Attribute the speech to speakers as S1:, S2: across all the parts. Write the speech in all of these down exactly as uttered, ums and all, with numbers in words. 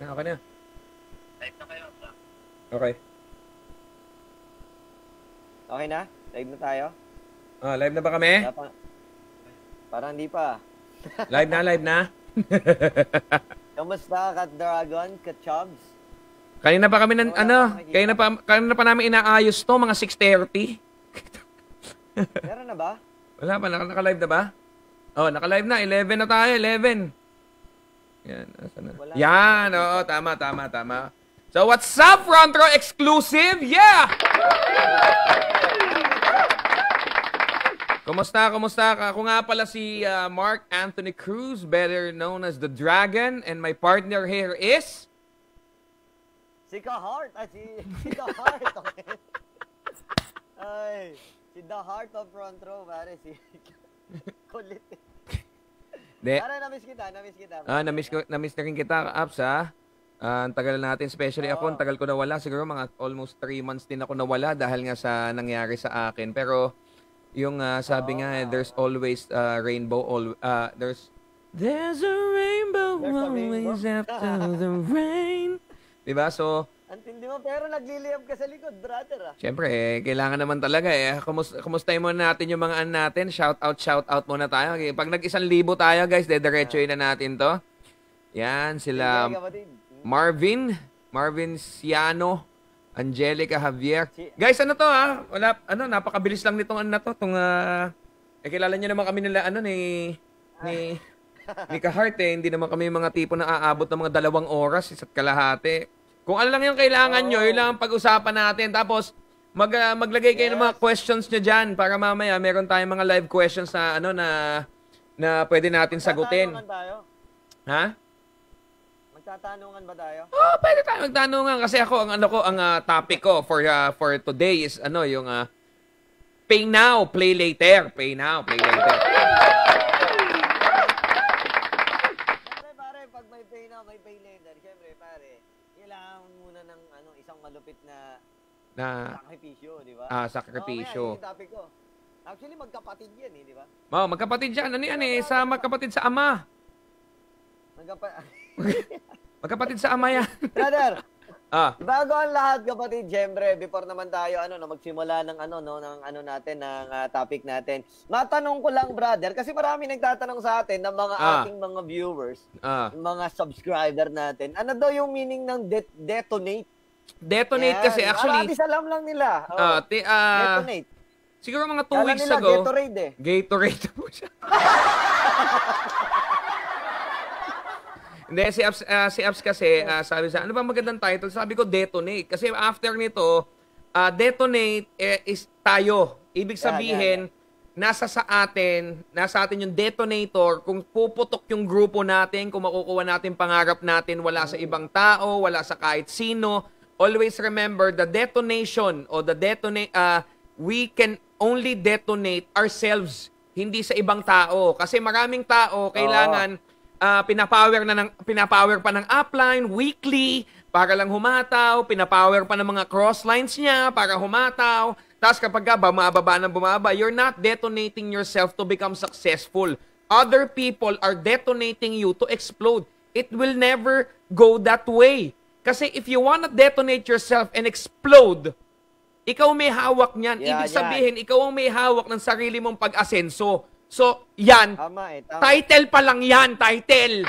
S1: Okay na.
S2: Live na kayo, bro.
S1: Okay.
S3: Okay na? Live na tayo?
S1: Ah, live na ba kami?
S3: Pa- Parang hindi pa.
S1: Live na, live na.
S3: Kamusta, Kat Dragon, Kat Chubs?
S1: Kanina pa kami ng,
S3: Wala
S1: ano,
S3: pa nakikita.
S1: kanina pa, kanina pa namin inaayos to, mga six thirty.
S3: Meron na ba?
S1: Wala pa, naka, naka-live na ba? Oh, naka-live na, eleven na tayo, eleven. Yan, asan na?
S3: Wala.
S1: Yan, oo, tama, tama, tama. So, what's up, Front Row Exclusive? Yeah! Kumusta, kumusta? Ako nga pala si uh, Mark Anthony Cruz, better known as The Dragon, and my partner here is...
S3: Si Ka-Heart. Ah, si, si The-Heart. Okay. Ay, si The-Heart of Front Row, pare. Si kulit.
S1: De,
S3: Pare, namiss kita, namiss kita.
S1: ah, namiss, ko, namiss na rin kita, Apps, ha? Ah, ang tagal natin, especially ako, ang tagal ko nawala. Siguro mga almost three months din ako nawala dahil nga sa nangyari sa akin. Pero, yung uh, sabi nga, eh, there's always uh, rainbow, all, uh, there's, there's a rainbow
S3: There's a
S1: always
S3: rainbow.
S1: after the rain. Diba? So,
S3: Antindi mo, pero nagliliyab ka sa likod, brother, ah.
S1: syempre, eh, kailangan naman talaga eh. Kumus kumustahin muna natin yung mga an natin. Shout out, shout out muna tayo. Okay, pag nag-isang libo tayo, guys, dediretsuin na natin to. Yan, sila
S3: Sige, kapatid.
S1: Marvin, Marvin Ciano, Angelica Javier. Guys, ano to ha? Wala, ano, napakabilis lang nitong ano na to. Tong, uh, eh, kilala nyo naman kami nila, ano, ni, ni, ni Ka-Heart eh. Hindi naman kami yung mga tipo na aabot ng mga dalawang oras, isa't kalahati. Kung ano lang yung kailangan nyo, yun lang ang pag-usapan natin. Tapos, mag, uh, maglagay kayo ng mga questions nyo dyan para mamaya meron tayong mga live questions na, ano, na, na pwede natin sagutin.
S3: Magtatanungan tayo.
S1: Ha?
S3: Magtatanungan ba tayo?
S1: Oh, pwede tayo magtanungan kasi ako ang ano ko ang uh, topic ko for uh, for today is ano yung uh, pay now, play later. Pay now, play later.
S3: Siyempre, pare, pag may pay now, may pay later. Siyempre, pare, kailangan muna ng ano, isang malupit na
S1: Na
S3: sakripisyo, di ba?
S1: ah sakripisyo.
S3: Oh, kaya, yun yung topic ko. Actually, magkapatid yan, eh, di ba?
S1: Oh, magkapatid yan. Ano yan eh? Sa magkapatid sa ama.
S3: Magkapa...
S1: Magkapatid sa ama yan.
S3: Brother,
S1: ah,
S3: bago ang lahat, kapatid, syempre, before naman tayo, ano, no, magsimula ng, ano, no, ng, ano natin, ng uh, topic natin. Matanong ko lang, brother, kasi marami nagtatanong sa atin ng mga
S1: Ah.
S3: ating mga viewers,
S1: ah.
S3: yung mga subscriber natin. Ano daw yung meaning ng det- detonate?
S1: Detonate
S3: Yan.
S1: kasi actually
S3: Aratis alam lang nila. Oh,
S1: ah, ti- ah,
S3: detonate.
S1: siguro mga two
S3: Kala
S1: weeks
S3: nila,
S1: ago.
S3: Gatorade eh.
S1: Gatorade po siya. Hindi, si Abs, ah, si Abs kasi, ah, sabi sa, ano ba magandang title? Sabi ko, detonate. Kasi after nito, ah, detonate eh, is tayo. Ibig
S3: Yeah,
S1: sabihin, nasa sa atin, nasa atin yung detonator, kung puputok yung grupo natin, kung makukuha natin pangarap natin, wala sa ibang tao, wala sa kahit sino. Always remember, the detonation o the detonate, ah, we can only detonate ourselves, hindi sa ibang tao. Kasi maraming tao, kailangan, Uh, pinapower na ng pinapower pa ng upline weekly para lang humataw, pinapower pa ng mga crosslines niya para humataw. Tapos kapag ka bumababa ng bumaba, you're not detonating yourself to become successful. Other people are detonating you to explode. It will never go that way. Kasi if you wanna detonate yourself and explode, ikaw may hawak niyan.
S3: Yeah,
S1: Ibig
S3: yeah.
S1: sabihin, ikaw ang may hawak ng sarili mong pag-asenso. So, yan.
S3: Tama eh, tama.
S1: Title pa lang yan, title.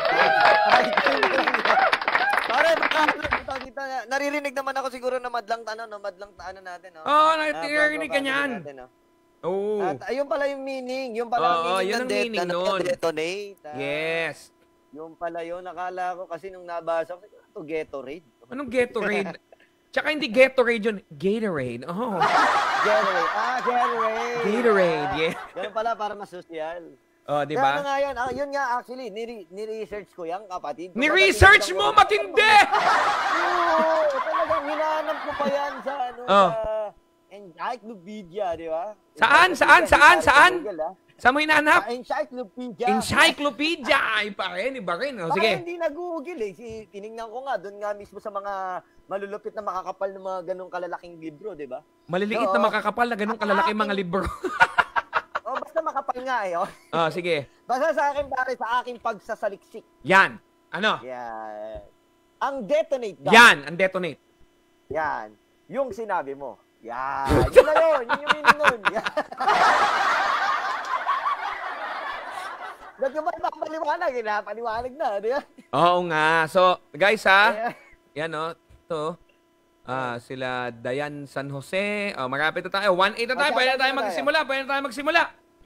S3: Pare, baka, kita, naririnig naman ako siguro na madlang ano, no, madlang ano natin, no?
S1: Oo, oh,
S3: Ah,
S1: naririnig ka
S3: family
S1: niyan.
S3: natin, no?
S1: Oo.
S3: At ayun pala yung meaning, yung pala
S1: Oo,
S3: ang meaning
S1: yun
S3: ng
S1: ang
S3: det-
S1: meaning
S3: ano,
S1: nun.
S3: detonate. ah.
S1: Yes.
S3: Yung pala yun, nakala ko kasi nung nabasa ko, ito Gatorade.
S1: Anong Gatorade? Tsaka hindi Gatorade yun, Gatorade. Oh.
S3: Gatorade. Ah, Gatorade.
S1: Gatorade,
S3: Ah,
S1: yeah.
S3: Ganun pala para masosyal.
S1: Oh, di
S3: Kaya ano
S1: ba?
S3: nga yan, ah, yun nga actually, nire- ni-research ko yan, kapatid.
S1: Ni-research mo, matindi!
S3: Oo, talagang hinahanap ko pa yan sa ano,
S1: Oh.
S3: sa encyclopedia, di ba?
S1: Saan? Saan? Saan? Saan? Saan mo hinahanap?
S3: Sa encyclopedia.
S1: Encyclopedia. Ay, pa rin, iba rin. Oh,
S3: Sige.
S1: sige.
S3: Hindi nag-google eh. Si, tinignan ko nga, doon nga mismo sa mga malulupit na makakapal ng mga ganong kalalaking libro, di ba?
S1: Maliliit
S3: Oo.
S1: na makakapal na ganun kalalaki mga libro.
S3: O, basta makapal nga eh. Oh.
S1: Oh, sige.
S3: Basta sa akin, pare, sa aking pagsasaliksik.
S1: Yan. Ano?
S3: Yeah. Ang detonate daw.
S1: Yan, ang detonate.
S3: Yan. Yung sinabi mo. Yan. Yun na yun. Yun yung meaning nun. Yan. Ba't yung ba napaliwanag? Eh, napaliwanag na. Di ba?
S1: Oo nga. So, guys ha,
S3: Ayan.
S1: yan o, ito. Ah, sila Dayan San Jose. Oh, marapit na tayo. one eight na tayo. Pwede na tayo magsimula. Pwede na tayo magsimula.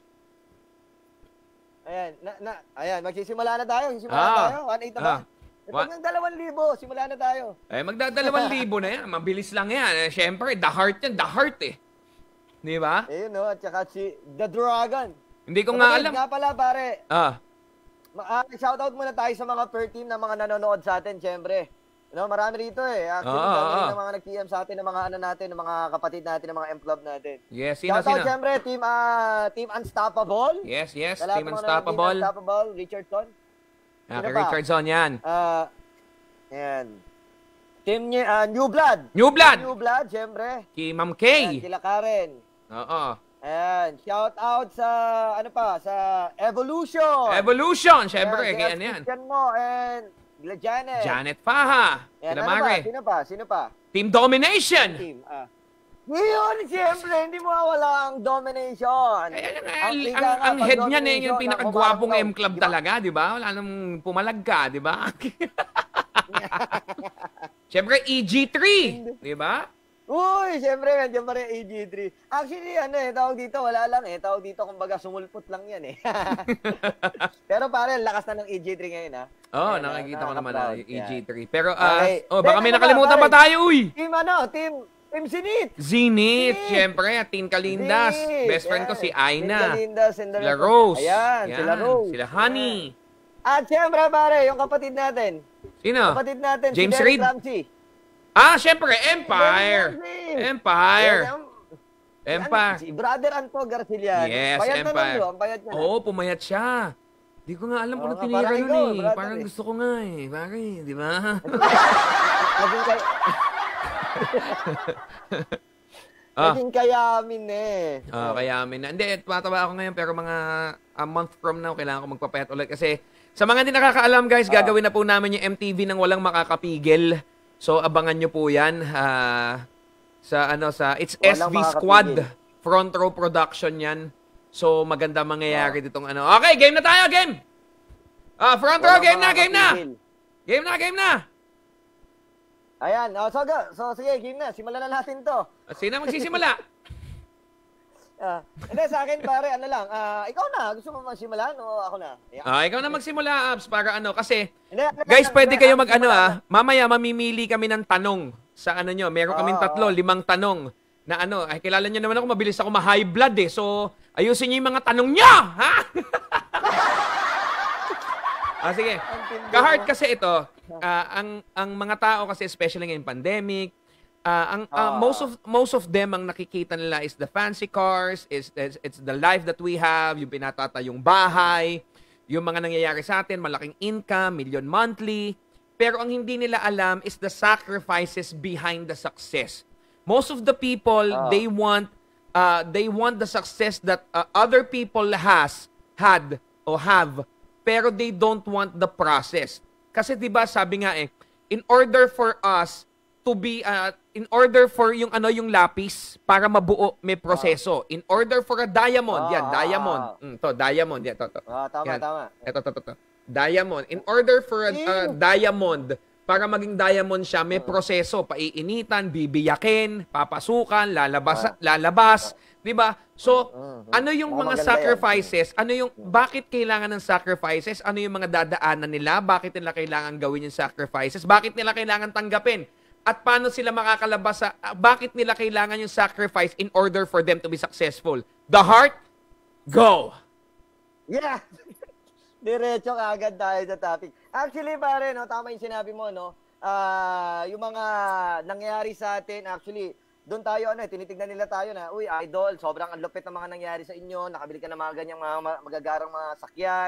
S3: Ayan. Na, na, ayan. Magsisimula na tayo. Magsisimula
S1: Ah.
S3: na tayo. one eight na ba?
S1: Ah.
S3: Eh, pag ng dalawang libo, simula na tayo.
S1: Eh, magdadalawang libo na yan. Mabilis lang yan. Eh, Siyempre, the heart yan. The heart eh. Di ba?
S3: Ayun no. At saka si The Dragon.
S1: Hindi ko nga
S3: Kapatid,
S1: alam.
S3: nga pala, pare.
S1: Ah.
S3: Ma- uh, shoutout muna tayo sa mga per team na mga nanonood sa atin, syempre. No, marami rito eh. Actually,
S1: Oo,
S3: marami
S1: oo.
S3: rin ng mga nag-P M sa atin, ng mga ano natin, ng mga kapatid natin, ng mga M-Club natin.
S1: Yes, sino,
S3: Shoutout,
S1: sino?
S3: syempre, team, ah, team Unstoppable.
S1: Yes, yes.
S3: Sa lahat
S1: Team
S3: ng mga
S1: Unstoppable.
S3: Team Unstoppable, Richardson.
S1: Ah,
S3: Sino
S1: kay
S3: pa?
S1: Richardson yan.
S3: Ah, yan. Team niya, ah, New Blood.
S1: New Blood.
S3: New Blood, syempre.
S1: Kay Ma'am
S3: Ayan,
S1: Kay.
S3: sila Karen.
S1: Oo.
S3: Ayan, shout out sa, ano pa, sa Evolution.
S1: Evolution. Siyempre,
S3: Ayan,
S1: kay
S3: si
S1: ano yan.
S3: Christian mo and Gila Janet.
S1: Janet Faha.
S3: Ayan,
S1: Sila
S3: ano pa?
S1: Mare.
S3: Sino pa? Sino pa?
S1: Team Domination.
S3: Team. Ah. Ngayon, siyempre, hindi mo wala ang domination.
S1: Kaya nga,
S3: Ang
S1: ang,
S3: ika
S1: ang,
S3: nga,
S1: ang
S3: pag
S1: head niya na yung
S3: domination,
S1: pinakagwapong
S3: ang
S1: M-Club
S3: di ba?
S1: talaga, di ba? Wala nang pumalag ka, di ba? Siyempre, E G three, di ba?
S3: Uy, siyempre, nandiyan pa rin A G three. Actually, ano eh, tawag dito, wala lang eh. Tawag dito, kumbaga, sumulpot lang yan eh. Pero pare, ang lakas na ng A G three ngayon ha.
S1: Oo, oh,
S3: Ayan,
S1: nakikita
S3: ah,
S1: ko naman na
S3: nakaka-proud.
S1: yung E G
S3: Yan.
S1: three. Pero, ah,
S3: Okay.
S1: oh, baka
S3: Then,
S1: may
S3: ano ba,
S1: nakalimutan pa
S3: pare?
S1: tayo, uy!
S3: Team ano, team, team Sinit.
S1: Zenith,
S3: Zenith.
S1: siyempre, at Team Kalindas.
S3: Zenith,
S1: Best friend ko
S3: yan.
S1: si
S3: Team
S1: Aina.
S3: Kalindas and the
S1: Sila
S3: rest.
S1: Rose.
S3: Ayan,
S1: Yan,
S3: sila Rose.
S1: Sila Honey.
S3: At siyempre, pare, yung kapatid natin.
S1: Sino?
S3: Kapatid natin,
S1: James
S3: si Derek
S1: Reed?
S3: Ramsey.
S1: Ah, siyempre, Empire.
S3: Derek Ramsey.
S1: Empire.
S3: Yan, ang-
S1: Empire.
S3: Si Brother Anto Garciliano.
S1: Yes,
S3: Payat na
S1: Empire.
S3: nun, bro. Ang payat niya.
S1: Oo, pumayat siya. Di ko nga alam kung
S3: Oo
S1: ano
S3: nga,
S1: tinira
S3: parang
S1: nun
S3: ikaw,
S1: eh.
S3: brother
S1: Parang
S3: eh.
S1: gusto ko nga eh. Pare, di ba?
S3: Naging kay...
S1: Ah.
S3: Naging kayamin eh.
S1: Ah, kaya amin na. Hindi, tumataba ako ngayon pero mga a month from now, kailangan ko magpapayat ulit. Kasi sa mga hindi nakakaalam guys,
S3: Ah.
S1: gagawin na po namin yung M T V ng walang makakapigil. So abangan nyo po yan. ah, sa ano, sa It's S
S3: Walang
S1: V Squad.
S3: makakapigil.
S1: Front row production yan. So maganda mangyayari
S3: Ah.
S1: ditong ano. Okay, game na tayo, game! Ah, front row,
S3: Walang
S1: game na, game na!
S3: makakapigil.
S1: Game na, game na!
S3: Ayan, oh, so, go. So sige, game na. Simulan na natin to.
S1: Ah, Sino magsisimula?
S3: Ah, hindi, sa akin pare, ano lang. Ah, ikaw na, gusto mo magsimulan o ako na? Yeah.
S1: Ah, ikaw na magsimula, Abs, para ano. Kasi,
S3: Hindi, ano
S1: guys,
S3: lang,
S1: pwede
S3: hindi,
S1: kayo
S3: ako
S1: mag ano
S3: simulan
S1: ah. Mamaya mamimili kami ng tanong sa ano nyo. Meron kaming
S3: Oo,
S1: tatlo,
S3: oo.
S1: limang tanong na ano. Ay, kilala nyo naman ako, mabilis ako ma-high blood eh. So, ayusin nyo yung mga tanong nyo! Ha? ah, sige.
S3: Ang tindi
S1: Ka-hard
S3: mo.
S1: kasi ito. ah, ang ang mga tao kasi, especially ngayong pandemic, ah, ang ah,
S3: Ah.
S1: most of most of them ang nakikita nila is the fancy cars, is it's, it's the life that we have, yung pinatatayong bahay, yung mga nangyayari sa atin, malaking income, million monthly. Pero ang hindi nila alam is the sacrifices behind the success. Most of the people,
S3: Ah.
S1: they want uh, they want the success that uh, other people has had or have, pero they don't want the process. Kasi 'di ba sabi nga eh, in order for us to be uh, in order for yung ano yung lapis para mabuo may proseso. In order for a diamond, yan,
S3: Ah.
S1: diamond. Mm, to diamond, yan, to, to.
S3: Ah, tama,
S1: Yan.
S3: tama.
S1: Ito, to, to, to. Diamond. In order for a a
S3: Ew.
S1: diamond, para maging diamond siya, may proseso. Paiinitan, bibiyakin, papasukan, lalabas, lalabas. Di ba? So,
S3: Mm,
S1: ano yung
S3: Mukhang
S1: mga
S3: maganda yan.
S1: sacrifices? Ano yung, bakit kailangan ng sacrifices? Ano yung mga dadaanan nila? Bakit nila kailangan gawin yung sacrifices? Bakit nila kailangan tanggapin? At paano sila makakalabas sa, ah, bakit nila kailangan yung sacrifice in order for them to be successful? The heart, go!
S3: Yeah! Diretso kaagad tayo sa topic. Actually, pare, no, tama yung sinabi mo, no? Ah, yung mga nangyayari sa atin, actually, doon tayo, ano, eh, tinitignan nila tayo na, uy, idol, sobrang ang lupit ng mga nangyari sa inyo, nakabili ka ng mga ganyang mga ma- magagarang mga sakyan,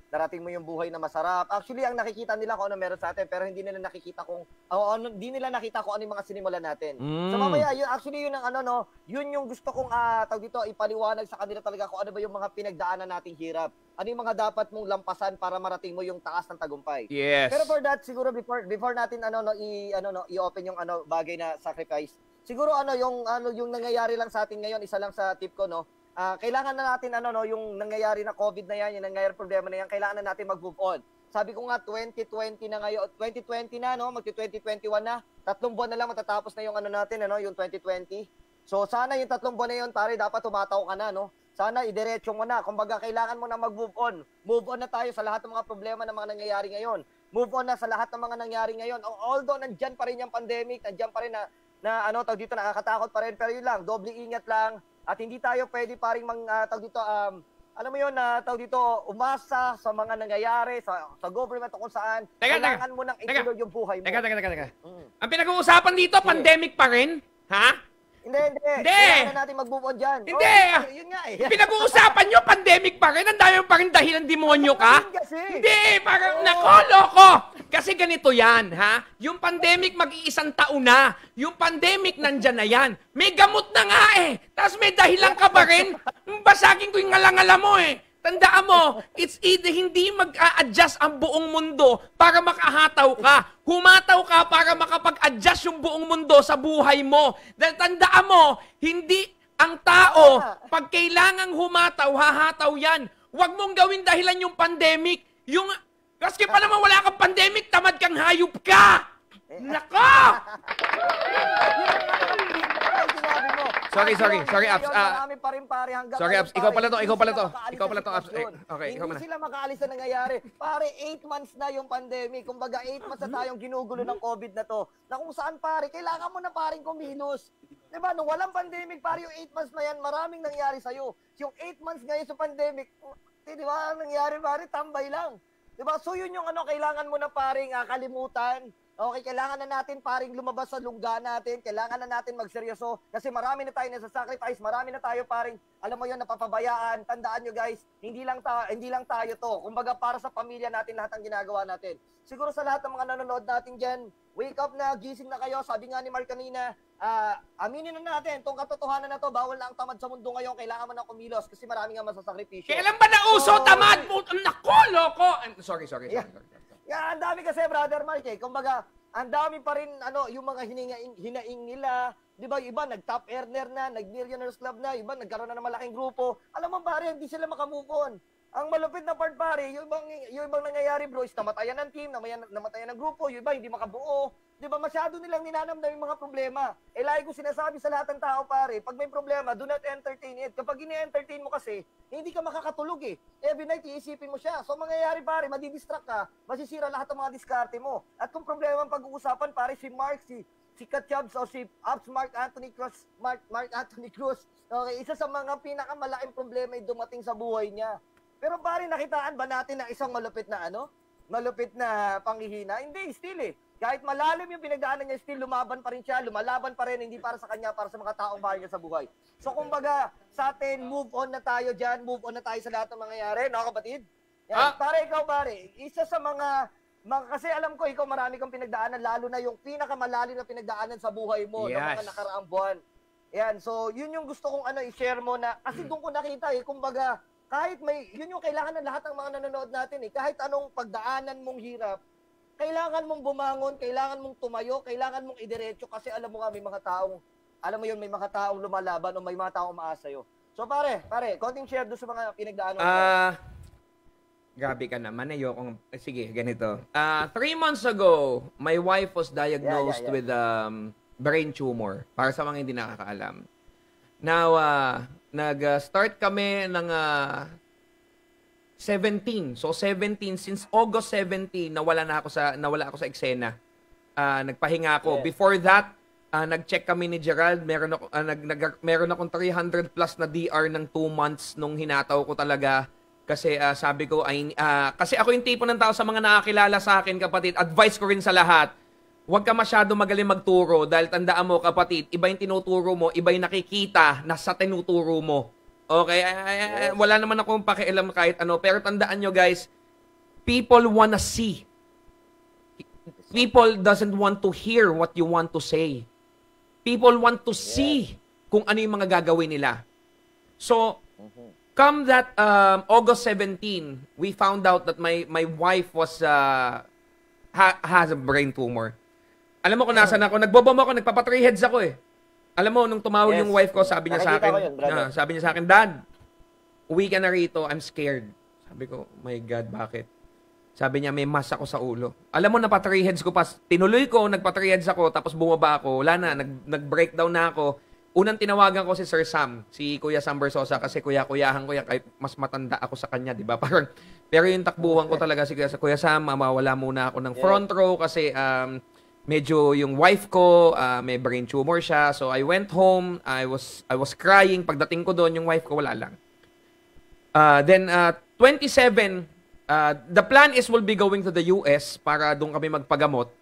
S3: narating mo yung buhay na masarap. Actually, ang nakikita nila kung ano meron sa atin, pero hindi nila nakikita kung, oh, ano, hindi nila nakita kung ano yung mga sinimulan natin.
S1: Mm.
S3: So mamaya, yun, actually yun ang ano, no, yun yung gusto kong, uh, tawag dito, ipaliwanag sa kanila talaga kung ano ba yung mga pinagdaanan nating hirap. Ano yung mga dapat mong lampasan para marating mo yung taas ng tagumpay.
S1: Yes.
S3: Pero for that, siguro before before natin ano no i ano no i-open yung ano bagay na sacrifice. Siguro ano yung ano yung nangyayari lang sa atin ngayon, isa lang sa tip ko no. Uh, kailangan na natin ano no yung nangyayari na COVID na yan, yung nangyayari problema na yan, kailangan na natin mag-move on. Sabi ko nga twenty twenty na ngayon, twenty twenty na no, magti twenty twenty-one na. Tatlong buwan na lang matatapos na yung ano natin ano, yung twenty twenty. So sana yung tatlong buwan na yun, pare, dapat tumataw ka na no. Sana idiretso mo na. Kumbaga, kailangan mo na mag-move on. Move on na tayo sa lahat ng mga problema na mga nangyayari ngayon. Move on na sa lahat ng mga nangyayari ngayon. Although, nandyan pa rin yung pandemic, nandyan pa rin na, na ano, tawag dito, nakakatakot pa rin. Pero yun lang, doble ingat lang. At hindi tayo pwede pa rin mang, uh, tawag dito, um, alam mo yun, na uh, tawag dito, umasa sa mga nangyayari, sa, sa government o kung saan.
S1: Teka,
S3: kailangan
S1: teka,
S3: mo nang
S1: teka,
S3: ituloy yung buhay mo.
S1: Teka, teka, teka, teka.
S3: Mm.
S1: Ang pinag-uusapan dito,
S3: Sige.
S1: pandemic pa rin? Ha?
S3: Hindi, hindi.
S1: Hindi.
S3: Kailangan na natin mag-move on dyan.
S1: Hindi.
S3: Oh, yun, yun nga eh.
S1: Pinag-uusapan nyo, pandemic pa rin? Ang dami pa rin dahilan demonyo ka?
S3: Kasi.
S1: Hindi, parang nakolo ko. Kasi ganito yan, ha? Yung pandemic mag-iisang taon na. Yung pandemic nandyan na yan. May gamot na nga eh. Tapos may dahilan ka pa rin. Basagin ko yung ngalangala mo eh. Tandaan mo, it's either hindi mag-a-adjust ang buong mundo para makahataw ka. Humataw ka para makapag-adjust yung buong mundo sa buhay mo. Dahil tandaan mo, hindi ang tao, pag kailangang humataw, hahataw yan. Huwag mong gawin dahilan yung pandemic. Yung, kasi pa naman wala kang pandemic, tamad kang hayop ka! Nako! Sorry, sorry, sorry, Abs. Ah,
S3: marami pa rin pare hanggang
S1: sorry,
S3: ngayon,
S1: Abs. Ikaw
S3: pare,
S1: pala to,
S3: hindi
S1: ikaw pala
S3: sila
S1: to.
S3: makaalis
S1: Ikaw
S3: sa
S1: pala to, Abs. Eh,
S3: sitwasyon.
S1: okay, ikaw
S3: Hindi
S1: muna.
S3: sila makaalis sa nangyayari. Pare, eight months na yung pandemic. Kumbaga, eight months na tayong ginugulo ng COVID na to. Na kung saan, pare, kailangan mo na paring kumilos. Diba, nung walang pandemic, pare, yung eight months na yan, maraming nangyari sa'yo. Yung eight months ngayon sa pandemic, di ba, ang nangyari, pare, tambay lang. Diba, so yun yung ano, kailangan mo na paring uh, kalimutan. Okay, kailangan na natin paring lumabas sa lungga natin, kailangan na natin magseryoso kasi marami na tayo nasa-sacrifice, marami na tayo paring, alam mo yun, napapabayaan. Tandaan nyo guys, hindi lang, ta hindi lang tayo to. Kumbaga para sa pamilya natin lahat ang ginagawa natin. Siguro sa lahat ng mga nanonood natin dyan, wake up na, gising na kayo. Sabi nga ni Mark kanina, uh, aminin na natin, itong katotohanan na to, bawal na ang tamad sa mundo ngayon, kailangan mo na kumilos kasi marami nga masasakripisyo.
S1: Kailan ba nauso,
S3: So,
S1: tamad mo? Nako, loko! Sorry, sorry, sorry.
S3: Yeah.
S1: sorry, sorry.
S3: Yeah, ang dami kasi, Brother Mark, eh. Kumbaga, ang dami pa rin, ano, yung mga hinaing, hinaing nila. Di ba, iba, nag-top earner na, nag-millionaires club na, iba, nagkaroon na ng malaking grupo. Alam mo, pare, hindi sila makamove on. Ang malupit na part, pare, yung ibang, yung ibang nangyayari, bro, is namatayan ng team, namatayan, namatayan ng grupo, yung iba, hindi makabuo. Di ba, masyado nilang ninanamdam yung mga problema. Eh, lagi ko sinasabi sa lahat ng tao, pare, pag may problema, do not entertain it. Kapag ini-entertain mo kasi, hindi ka makakatulog eh. Every night, iisipin mo siya. So, mangyayari, pare, madidistract ka, masisira lahat ng mga diskarte mo. At kung problema ang pag-uusapan, pare, si Mark, si, si Katjabs, o si Abs Mark Anthony Cruz, Mark, Mark Anthony Cruz, okay, isa sa mga pinakamalaking problema ay dumating sa buhay niya. Pero pare, nakitaan ba natin na isang malupit na ano? Malupit na panghihina? Hindi, still eh. Kahit malalim yung pinagdaanan niya, still lumaban pa rin siya, lumalaban pa rin, hindi para sa kanya, para sa mga taong mahal niya sa buhay. So kumbaga, sa atin, move on na tayo dyan, move on na tayo sa lahat ng mangyayari, no kapatid? Yan.
S1: Ah.
S3: Pare, ikaw pare, isa sa mga, mga, kasi alam ko, ikaw marami kang pinagdaanan, lalo na yung pinakamalalim na pinagdaanan sa buhay mo,
S1: Yes.
S3: ng mga nakaraang buwan. Yan, so yun yung gusto kong ano, i-share mo na, kasi doon ko nakita eh, kumbaga, kahit may, yun yung kailangan ng lahat ng mga nanonood natin eh, kahit anong pagdaanan mong hirap, kailangan mong bumangon, kailangan mong tumayo, kailangan mong idiretso kasi alam mo nga may mga taong, alam mo yun, may mga taong lumalaban o may mga taong umaasa sa'yo. So pare, pare, konting share doon sa mga pinagdaanan.
S1: Ah, uh, grabe ka naman. Ayokong, eh, sige, ganito. Ah, uh, three months ago, my wife was diagnosed
S3: yeah, yeah, yeah.
S1: with um, brain tumor. Para sa mga hindi nakakaalam. Now, uh, nag-start kami ng uh, seventeen. So seventeen, since August seventeen, nawala na ako sa nawala ako sa eksena. Uh, nagpahinga ako.
S3: Yeah.
S1: Before that, uh, nag-check kami ni Gerald, meron ako uh, nag, nag meron akong three hundred plus na D R ng two months nung hinataw ko talaga kasi uh, sabi ko ay uh, kasi ako yung tipo ng tao sa mga nakakilala sa akin, kapatid. Advice ko rin sa lahat. Huwag ka masyado magaling magturo dahil tandaan mo, kapatid, iba yung tinuturo mo, iba yung nakikita na sa tinuturo mo. Okay, ay, ay, ay, wala naman akong pakialam kahit ano. Pero tandaan nyo guys, people wanna see. People doesn't want to hear what you want to say. People want to see kung ano yung mga gagawin nila. So, come that um, August seventeenth, we found out that my my wife was uh, ha- has a brain tumor. Alam mo kung nasaan ako, nagbobom ako, nagpapa three heads ako eh. Alam mo, nung tumawag
S3: Yes.
S1: yung wife ko, sabi niya sa
S3: Nakikita
S1: akin,
S3: ko yun, brother.
S1: ah, sabi niya sa akin, Dad, uwi ka na rito, I'm scared. Sabi ko, my God, bakit? Sabi niya, may mas ako sa ulo. Alam mo, napa three heads ko pa. Tinuloy ko, nagpa three heads ako, tapos bumaba ako. Wala na, nag, nag-breakdown na ako. Unang tinawagan ko si Sir Sam, si Kuya Sam Bersosa, kasi kuya-kuyahan ko yan, kahit mas matanda ako sa kanya, di ba? Parang, pero yung takbuhan ko talaga si Kuya, Kuya Sam, mawala muna ako ng front row kasi um, medyo yung wife ko, uh, may brain tumor siya. So I went home, I was I was crying. Pagdating ko doon, yung wife ko wala lang. Uh, then uh, twenty-seven, uh, the plan is we'll be going to the U S para doon kami magpagamot.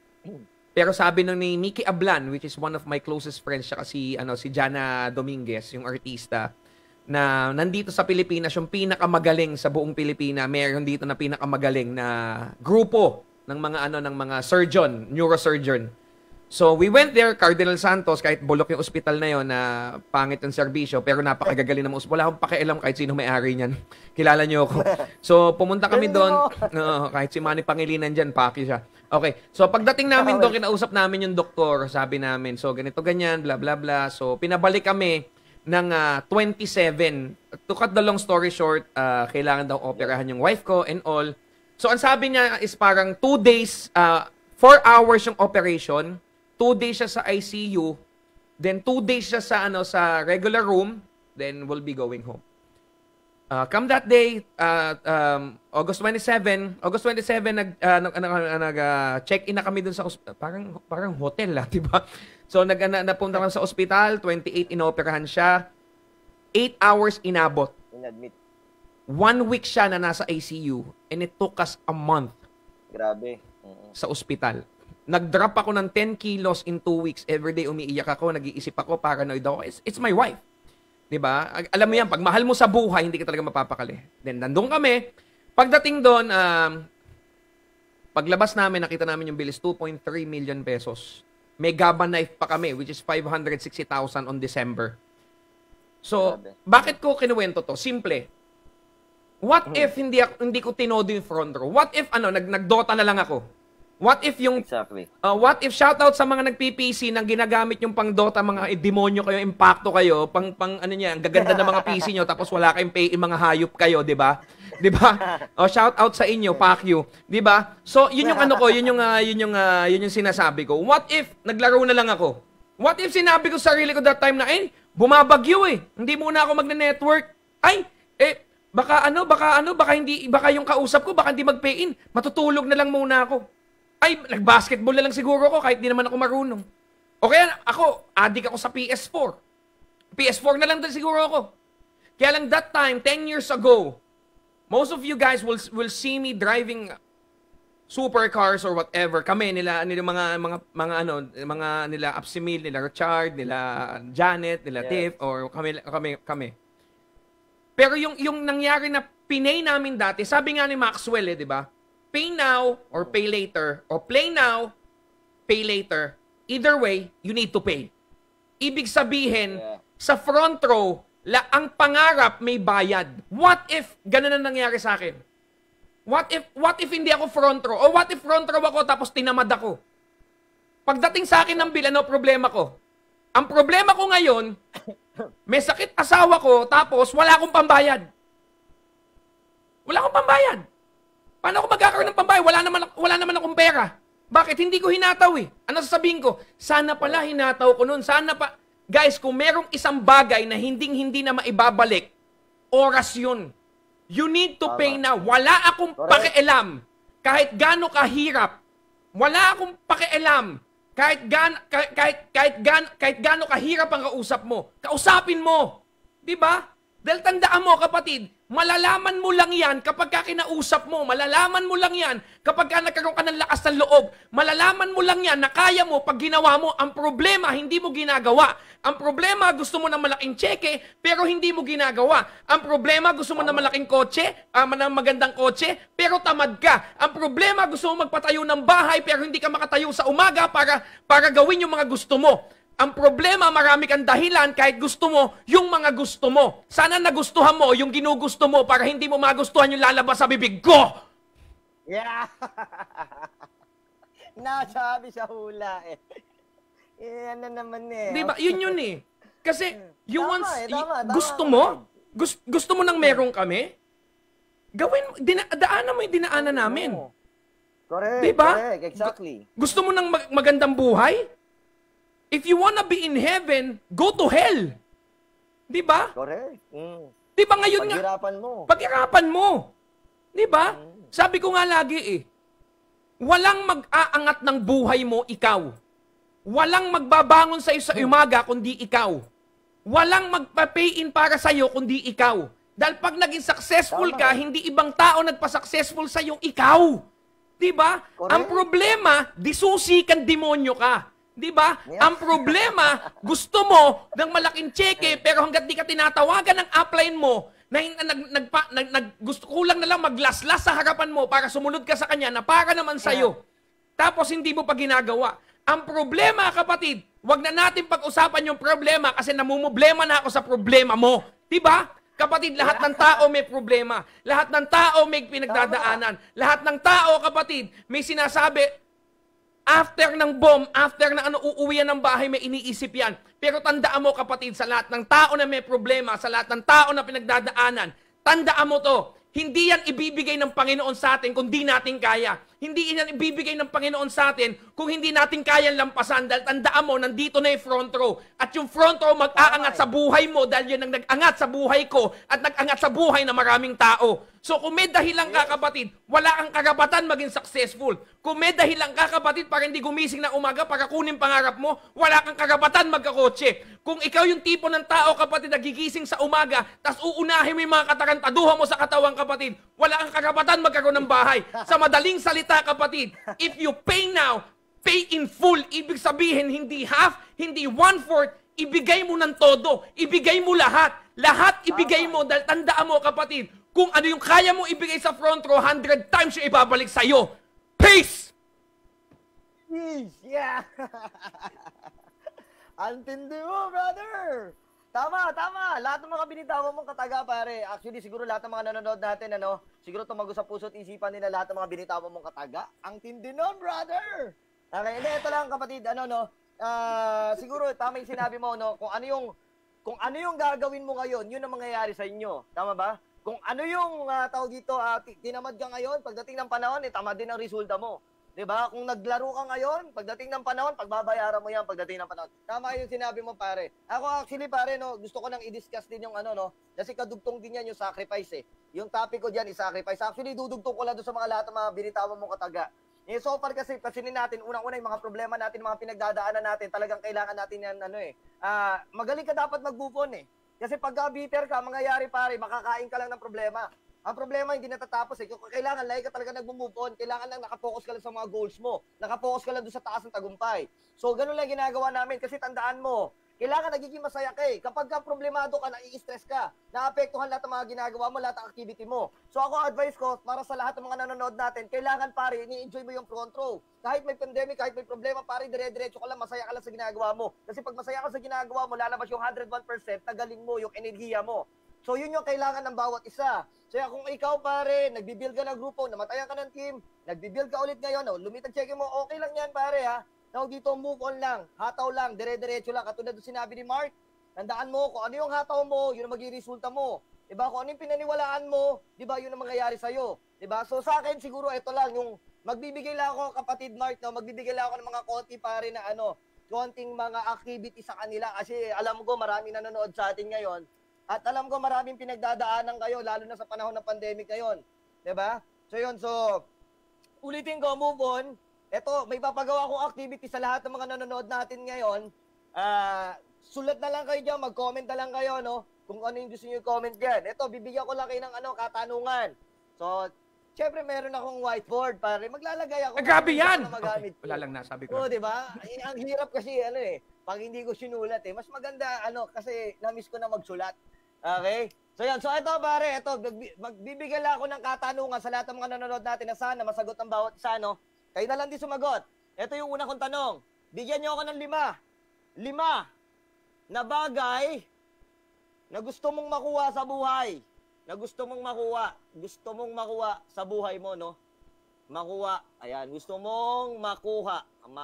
S1: Pero sabi nung ni Mickey Ablan, which is one of my closest friends, siya kasi ano, si Jana Dominguez, yung artista, na nandito sa Pilipinas, yung pinakamagaling sa buong Pilipinas, meron dito na pinakamagaling na grupo ng mga ano ng mga surgeon, neurosurgeon. So we went there, Cardinal Santos, kahit bulok yung ospital na yon na pangit yung serbisyo, pero napakagagaling ng ospital. Wala akong pakialam kahit sino may-ari niyan. Kilala niyo ako. So pumunta kami doon, uh, kahit si Manny Pangilinan diyan, paki siya. Okay. So pagdating namin doon, kinausap namin yung doktor, sabi namin, so ganito ganyan, bla bla bla. So pinabalik kami ng uh, twenty-seven. To cut the long story short, uh, kailangan daw operahan yung wife ko and all. So ang sabi niya is parang two days, uh, four hours yung operation, two days siya sa I C U, then two days siya sa ano sa regular room, then we'll be going home. Uh, come that day, uh, um, August twenty-seven, August twenty-seven nag uh, nag, nag, nag uh, check-in na kami dun sa parang parang hotel lah, 'di ba? So nag na, napunta kami sa ospital, twenty-eight inoperahan siya. eight hours inabot.
S3: In-admit.
S1: One week siya na nasa I C U and it took us a month
S3: Grabe. Uh-huh.
S1: sa ospital. Nag-drop ako ng ten kilos in two weeks. Everyday umiiyak ako, nag-iisip ako, paranoid ako. It's, it's my wife. 'Di ba? Alam mo yan, pag mahal mo sa buhay, hindi ka talaga mapapakali. Then, nandun kami. Pagdating doon, um, paglabas namin, nakita namin yung bilis, two point three million pesos. May Gaba knife pa kami, which is five hundred sixty thousand on December. So,
S3: Grabe.
S1: bakit ko kinuwento to? Simple. What if hindi ako, hindi ko tinodo yung front row? What if ano, nag nagdota na lang ako? What if yung
S3: Exactly.
S1: uh, what if shoutout sa mga nag-P P C nang ginagamit yung pang Dota, mga eh, demonyo kayo, impacto kayo, pang pang ano niya, ang gaganda ng mga P C nyo tapos wala kayong pay, mga hayop kayo, 'di ba? 'Di ba? O shoutout sa inyo, fuck you, 'di ba? So, yun yung ano ko, yun yung uh, yun yung uh, yun yung sinasabi ko. What if naglaro na lang ako? What if sinabi ko sa sarili ko that time na eh, bumabagyo eh. Hindi muna ako magne-network. Ay, eh baka ano, baka ano, baka hindi baka yung kausap ko baka hindi mag-pay in. Matutulog na lang muna ako. Ay, nag-basketball na lang siguro ako kahit di naman ako marunong. O kaya ako, addict ako sa P S four. P S four na lang din siguro ako. Kaya lang that time, ten years ago, most of you guys will will see me driving supercars or whatever. Kami nila nila mga mga mga ano, mga nila Absimil, nila Richard, nila Janet, nila
S3: Yes.
S1: Tiff or kami kami kami. Pero yung yung nangyari na pinay namin dati, sabi nga ni Maxwell eh, 'di ba? Pay now or pay later or play now, pay later. Either way, you need to pay. Ibig sabihin,
S3: Yeah.
S1: sa front row, la, ang pangarap may bayad. What if ganun ang nangyari sa akin? What if what if hindi ako front row? O what if front row ako tapos tinamad ako? Pagdating sa akin ng bill, ano problema ko? Ang problema ko ngayon, may sakit asawa ko tapos wala akong pambayad. Wala akong pambayad. Paano ako magkakaroon ng pambayad? Wala naman, wala naman akong pera. Bakit? Hindi ko hinataw eh. Ano sasabihin ko? Sana pala hinataw ko nun. Sana pa... Guys, kung merong isang bagay na hinding-hindi na maibabalik, oras yun. You need to
S3: Tama.
S1: pay na. Wala akong
S3: Correct.
S1: pakialam. Kahit gaano kahirap. Wala akong pakialam. Kahit gaano kahit kahit kahit gaano, kahit gaano kahirap ang kausap mo. Kausapin mo. 'Di ba? Dahil tandaan mo, kapatid, Malalaman mo lang yan kapag ka kinausap mo. Malalaman mo lang yan kapag ka nagkaroon ka ng lakas ng loob. Malalaman mo lang yan na kaya mo pag ginawa mo. Ang problema, hindi mo ginagawa. Ang problema, gusto mo ng malaking tseke, pero hindi mo ginagawa. Ang problema, gusto mo ng malaking kotse, uh, ng magandang kotse, pero tamad ka. Ang problema, gusto mo magpatayo ng bahay, pero hindi ka makatayo sa umaga para, para gawin yung mga gusto mo. Ang problema, marami kang dahilan kahit gusto mo yung mga gusto mo. Sana nagustuhan mo yung ginugusto mo para hindi mo magustuhan yung lalabas sa bibig ko.
S3: Yeah. Nasabi sa hula eh. Yan na naman eh.
S1: Di ba? Yun yun eh. Kasi, you
S3: Tama
S1: want,
S3: eh, tama, tama,
S1: gusto
S3: tama.
S1: mo, gusto, gusto mo nang meron kami, gawin, dina, daanan mo yung dinaanan namin.
S3: Oo. Correct,
S1: Di ba?
S3: correct, exactly.
S1: Gusto mo ng mag- magandang buhay? If you wanna be in heaven, go to hell. Di ba?
S3: Correct. Mm.
S1: Di ba ngayon nga?
S3: Paghirapan mo.
S1: Paghirapan mo. Di ba?
S3: Mm.
S1: Sabi ko nga lagi eh, walang mag-aangat ng buhay mo, ikaw. Walang magbabangon sa iyo sa umaga, kundi ikaw. Walang magpa-pay-in para sa iyo, kundi ikaw. Dahil pag naging successful
S3: Tama.
S1: ka, hindi ibang tao nagpa-successful sa iyo, ikaw. Di ba?
S3: Correct.
S1: Ang problema, disusi kang demonyo ka. Di ba?
S3: Yes.
S1: Ang problema, gusto mo ng malaking cheque, pero hanggat di ka tinatawagan ng upline mo, na nag, nag, nag, nag, gusto ko lang na lang maglaslas sa harapan mo para sumunod ka sa kanya na para naman sa'yo. Tapos hindi mo pa ginagawa. Ang problema, kapatid, wag na natin pag-usapan yung problema kasi namumblema na ako sa problema mo. Di ba? Kapatid, lahat ng tao may problema. Lahat ng tao may pinagdadaanan. Lahat ng tao, kapatid, may sinasabi, after ng bomb, after na ano, uuwian ng bahay, may iniisip yan. Pero tandaan mo, kapatid, sa lahat ng tao na may problema, sa lahat ng tao na pinagdadaanan, tandaan mo to, hindi yan ibibigay ng Panginoon sa atin kung di natin kaya. Hindi yan ibibigay ng Panginoon sa atin kung hindi natin kayang lampasan. Dahil tandaan mo, nandito na yung front row. At yung front row mag-aangat sa buhay mo dahil yun ang nag-angat sa buhay ko at nag-angat sa buhay ng maraming tao. So kung may dahilan ka, kapatid, wala kang karapatan maging successful. Kung may dahilan ka, kapatid, para hindi gumising na umaga para kunin pangarap mo, wala kang karapatan magkakotse. Kung ikaw yung tipo ng tao, kapatid, nagigising sa umaga, tas uunahin mo yung mga katarantaduhan mo sa katawang, kapatid, wala kang karapatan magkaroon ng bahay. Sa madaling salita, kapatid, if you pay now, pay in full. Ibig sabihin, hindi half, hindi one-fourth, ibigay mo ng todo. Ibigay mo lahat. Lahat ibigay mo dahil tandaan mo, kapatid, kung ano yung kaya mo ibigay sa front row, one hundred times yung ibabalik sa'yo. Peace!
S3: Peace! Yeah! Antindi mo, brother! Tama, tama. Lahat ng mga binitawan mong kataga, pare. Actually, siguro lahat ng mga nanonood natin, ano, siguro tumago sa puso't isipan nila lahat ng mga binitawan mong kataga. Ang tindi nun, brother! Okay, hindi, ito lang, kapatid. Ano, no? Ah, siguro, tama yung sinabi mo, no? Kung ano yung, kung ano yung gagawin mo ngayon, yun ang mangyayari sa inyo. Tama ba? Kung ano yung uh, tawag dito, uh, tinamad ka ngayon, pagdating ng panahon, eh, tamad din ang resulta mo. Diba? Kung naglaro ka ngayon, pagdating ng panahon, pagbabayaran mo yan pagdating ng panahon. Tama yung sinabi mo, pare. Ako actually, pare, no, gusto ko nang i-discuss din yung ano, no, kasi kadugtong din yan yung sacrifice, eh. Yung topic ko dyan is sacrifice. Actually, dudugtong ko lang doon sa mga lahat ng mga binitawan mong kataga. Eh, so far kasi, pasinin natin, unang-una yung mga problema natin, mga pinagdadaanan natin, talagang kailangan natin yan, ano eh, uh, magaling ka dapat mag-move on, eh. Kasi pagka bitter ka, mangyayari, pare, makakain ka lang ng problema. Ang problema hindi natatapos eh. Kailangan lagi ka talaga nag-move on. Kailangan lang nakapokus ka lang sa mga goals mo. Nakapokus ka lang doon sa taas ng tagumpay. So, ganun lang ginagawa namin kasi tandaan mo, kailangan nagiging masaya ka eh. Kapag ka problemado ka, nai-stress ka, naapektuhan lahat ng mga ginagawa mo, lahat ng activity mo. So, ako advice ko, para sa lahat ng mga nanonood natin, kailangan pare, ni-enjoy mo yung front row. Kahit may pandemic, kahit may problema, pare, dire-diretso ka lang, masaya ka lang sa ginagawa mo. Kasi pag masaya ka sa ginagawa mo, lalabas yung one hundred one percent na galing mo, yung enerhiya mo. So, yun yung kailangan ng bawat isa. So, kung ikaw, pare, nagbibuild ka ng grupo, namatayan ka ng team, nagbibuild ka ulit ngayon, oh, lumitag check mo, okay lang yan, pare, ha? Now, dito, move on lang, hataw lang, dire-diretso lang. Katulad ng sinabi ni Mark, tandaan mo, kung ano yung hataw mo, yun ang magiging resulta mo. Diba? Kung ano yung pinaniwalaan mo, diba, yun ang mangyayari sa'yo. Diba? So, sa akin, siguro, ito lang, yung magbibigay lang ako, kapatid Mark, no? Magbibigay lang ako ng mga konti, pare, na ano, konting mga activity sa kanila. Kasi, alam ko, maraming nanonood sa atin ngayon. At alam ko maraming pinagdadaanan kayo, lalo na sa panahon ng pandemic ngayon. Diba? So yun, so, ulitin ko, move on. Ito, may papagawa kong activity sa lahat ng mga nanonood natin ngayon. Uh, sulat na lang kayo dyan, mag-comment na lang kayo, no? kung ano yung gusto niyo i-comment diyan. Ito, bibigyan ko lang kayo ng ano, katanungan. So, syempre meron akong whiteboard, pare. Maglalagay ako.
S1: Ah, grabe yan!
S3: Na magamit
S1: Okay, wala lang nasabi ko.
S3: Oo, di ba? Eh, ang hirap kasi, ano eh, pag hindi ko sinulat eh. Mas maganda, ano, kasi na-miss ko na magsulat. Okay? So yan, so ito pare, ito, magbibigyan lang ako ng katanungan sa lahat ng mga nanonood natin na sana masagot ang bawat isa, no? Kayo na lang din sumagot. Ito yung una kong tanong. Bigyan niyo ako ng lima. Lima na bagay na gusto mong makuha sa buhay. Na gusto mong makuha. Gusto mong makuha sa buhay mo, no? Makuha. Ayan, gusto mong makuha.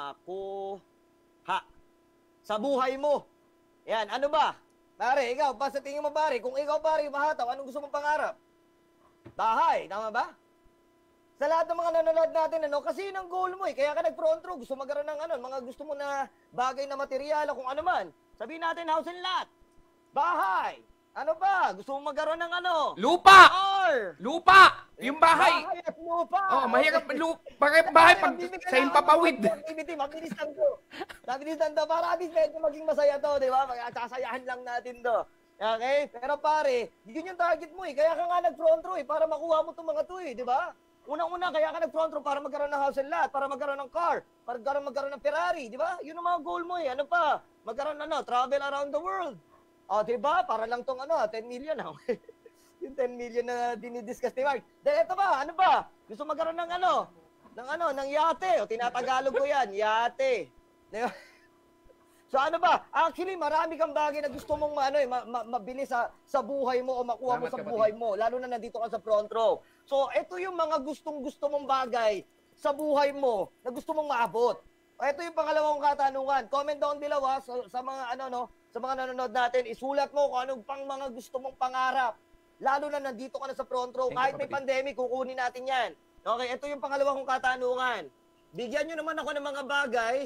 S3: Makuha. Sa buhay mo. Ayan, ano ba? Pare, ikaw, pa sa tingin mo pare, kung ikaw pare, mahataw, anong gusto mong pangarap? Bahay, tama ba? Sa lahat ng mga nanonood natin, ano, kasi yun ang goal mo eh. Kaya ka nag-front row, gusto magkaroon ng ano, mga gusto mo na bagay na material o kung ano man. Sabihin natin, house and lot. Bahay. Ano pa? Gusto mong magkaroon ng ano?
S1: Lupa!
S3: Car!
S1: Lupa! Yung bahay!
S3: Bahay at lupa!
S1: Oh, mahirap lupa. Bakit bahay pag sa impapawid?
S3: Activity, mabilisan ko. Mabilisan to. Para at least medyo maging masaya to, di ba? Sasayahan lang natin to. Okay? Pero pare, yun yung target mo eh. Kaya ka nga nag-front row eh, para makuha mo itong mga to eh, di ba? Unang-una, kaya ka nag-front row para magkaroon ng house and lot, para magkaroon ng car, para magkaroon, magkaroon ng Ferrari, di ba? Yun ang mga goal mo eh. Ano pa? Magkaroon ano, travel around the world. O, di ba? Para lang tong ano, ten million ah. Yung ten million na dinidiscuss ni Mark. Then ito ba? Ano ba? Gusto magkaroon ng ano? Ng ano? Ng yate. O, tinatagalog ko yan. Yate. Di ba? So ano ba? Actually, marami kang bagay na gusto mong ano, eh, ma- ma- mabili sa, sa buhay mo o makuha mo
S1: Salamat,
S3: sa
S1: kapatid.
S3: buhay mo. Lalo na nandito ka sa front row. So, ito yung mga gustong-gusto mong bagay sa buhay mo na gusto mong maabot. O, ito yung pangalawang katanungan. Comment down below ha, sa, sa mga ano no, sa mga nanonood natin. Isulat mo kung anong pang mga gusto mong pangarap. Lalo na nandito ka na sa front row.
S1: Thank you,
S3: Kahit may
S1: kapatid.
S3: pandemic, kukunin natin yan. Okay, ito yung pangalawang katanungan. Bigyan nyo naman ako ng mga bagay.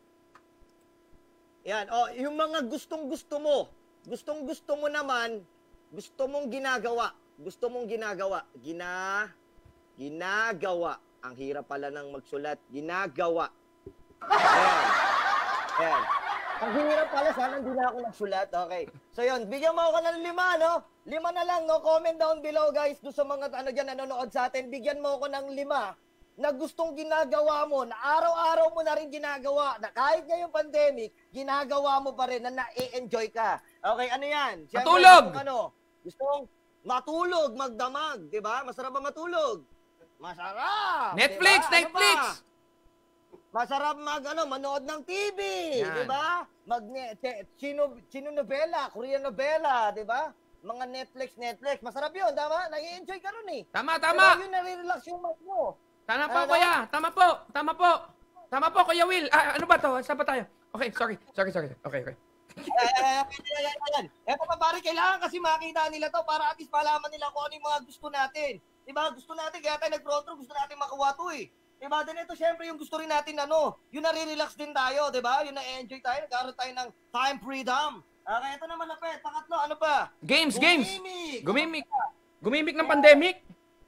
S3: Yan, oh, yung mga gustong-gusto mo. Gustong-gusto mo naman, gusto mong ginagawa. Gusto mong ginagawa. Gina, ginagawa. Ang hirap pala ng magsulat. Ginagawa. Ayan. Ayan. Ang hirap pala, sana hindi na ako nagsulat. Okay. So yun, bigyan mo ako ng lima, no? Lima na lang, no? Comment down below, guys. Doon sa mga ano dyan, nanonood sa atin. Bigyan mo ako ng lima na gustong ginagawa mo, na araw-araw mo na rin ginagawa, na kahit ngayong pandemic, ginagawa mo pa rin, na na-enjoy ka. Okay, ano yan? Siyempre,
S1: Matulog!
S3: Gustong, ano, gustong matulog, magdamag, di ba? Masarap ba matulog? Masarap!
S1: Netflix!
S3: Diba? Ano
S1: Netflix!
S3: pa? Masarap mag, ano, manood ng T V,
S1: Yan.
S3: di ba? Mag, te, chino, chino novela, Korean novela, di ba? Mga Netflix, Netflix. Masarap yun, tama? Nag-i-enjoy ka ron eh.
S1: Tama, tama!
S3: Pero yun, nare-relax yung mind mo.
S1: Tama po,
S3: Ano?
S1: kuya. Tama po. Tama po. Tama po, Kuya Will. Ah, ano ba to? Saan ba tayo? Okay, sorry. Sorry, sorry. Okay, okay.
S3: Ayan, ayan, ayan. Eto pa pare, kailangan kasi makita nila to para at least malaman nila kung ano yung mga gusto natin. Diba? Gusto natin, kaya tayo nag-front row, gusto natin makuha to eh. Diba? Then ito, syempre, yung gusto rin natin, ano, yung nare-relax din tayo, diba? Yung na-enjoy tayo, nagkaroon tayo ng time freedom. Okay, ito naman na pet. Pangatlo, ano pa?
S1: Games, games.
S3: Gumimik.
S1: Gumimik. Gumimik ng pandemic.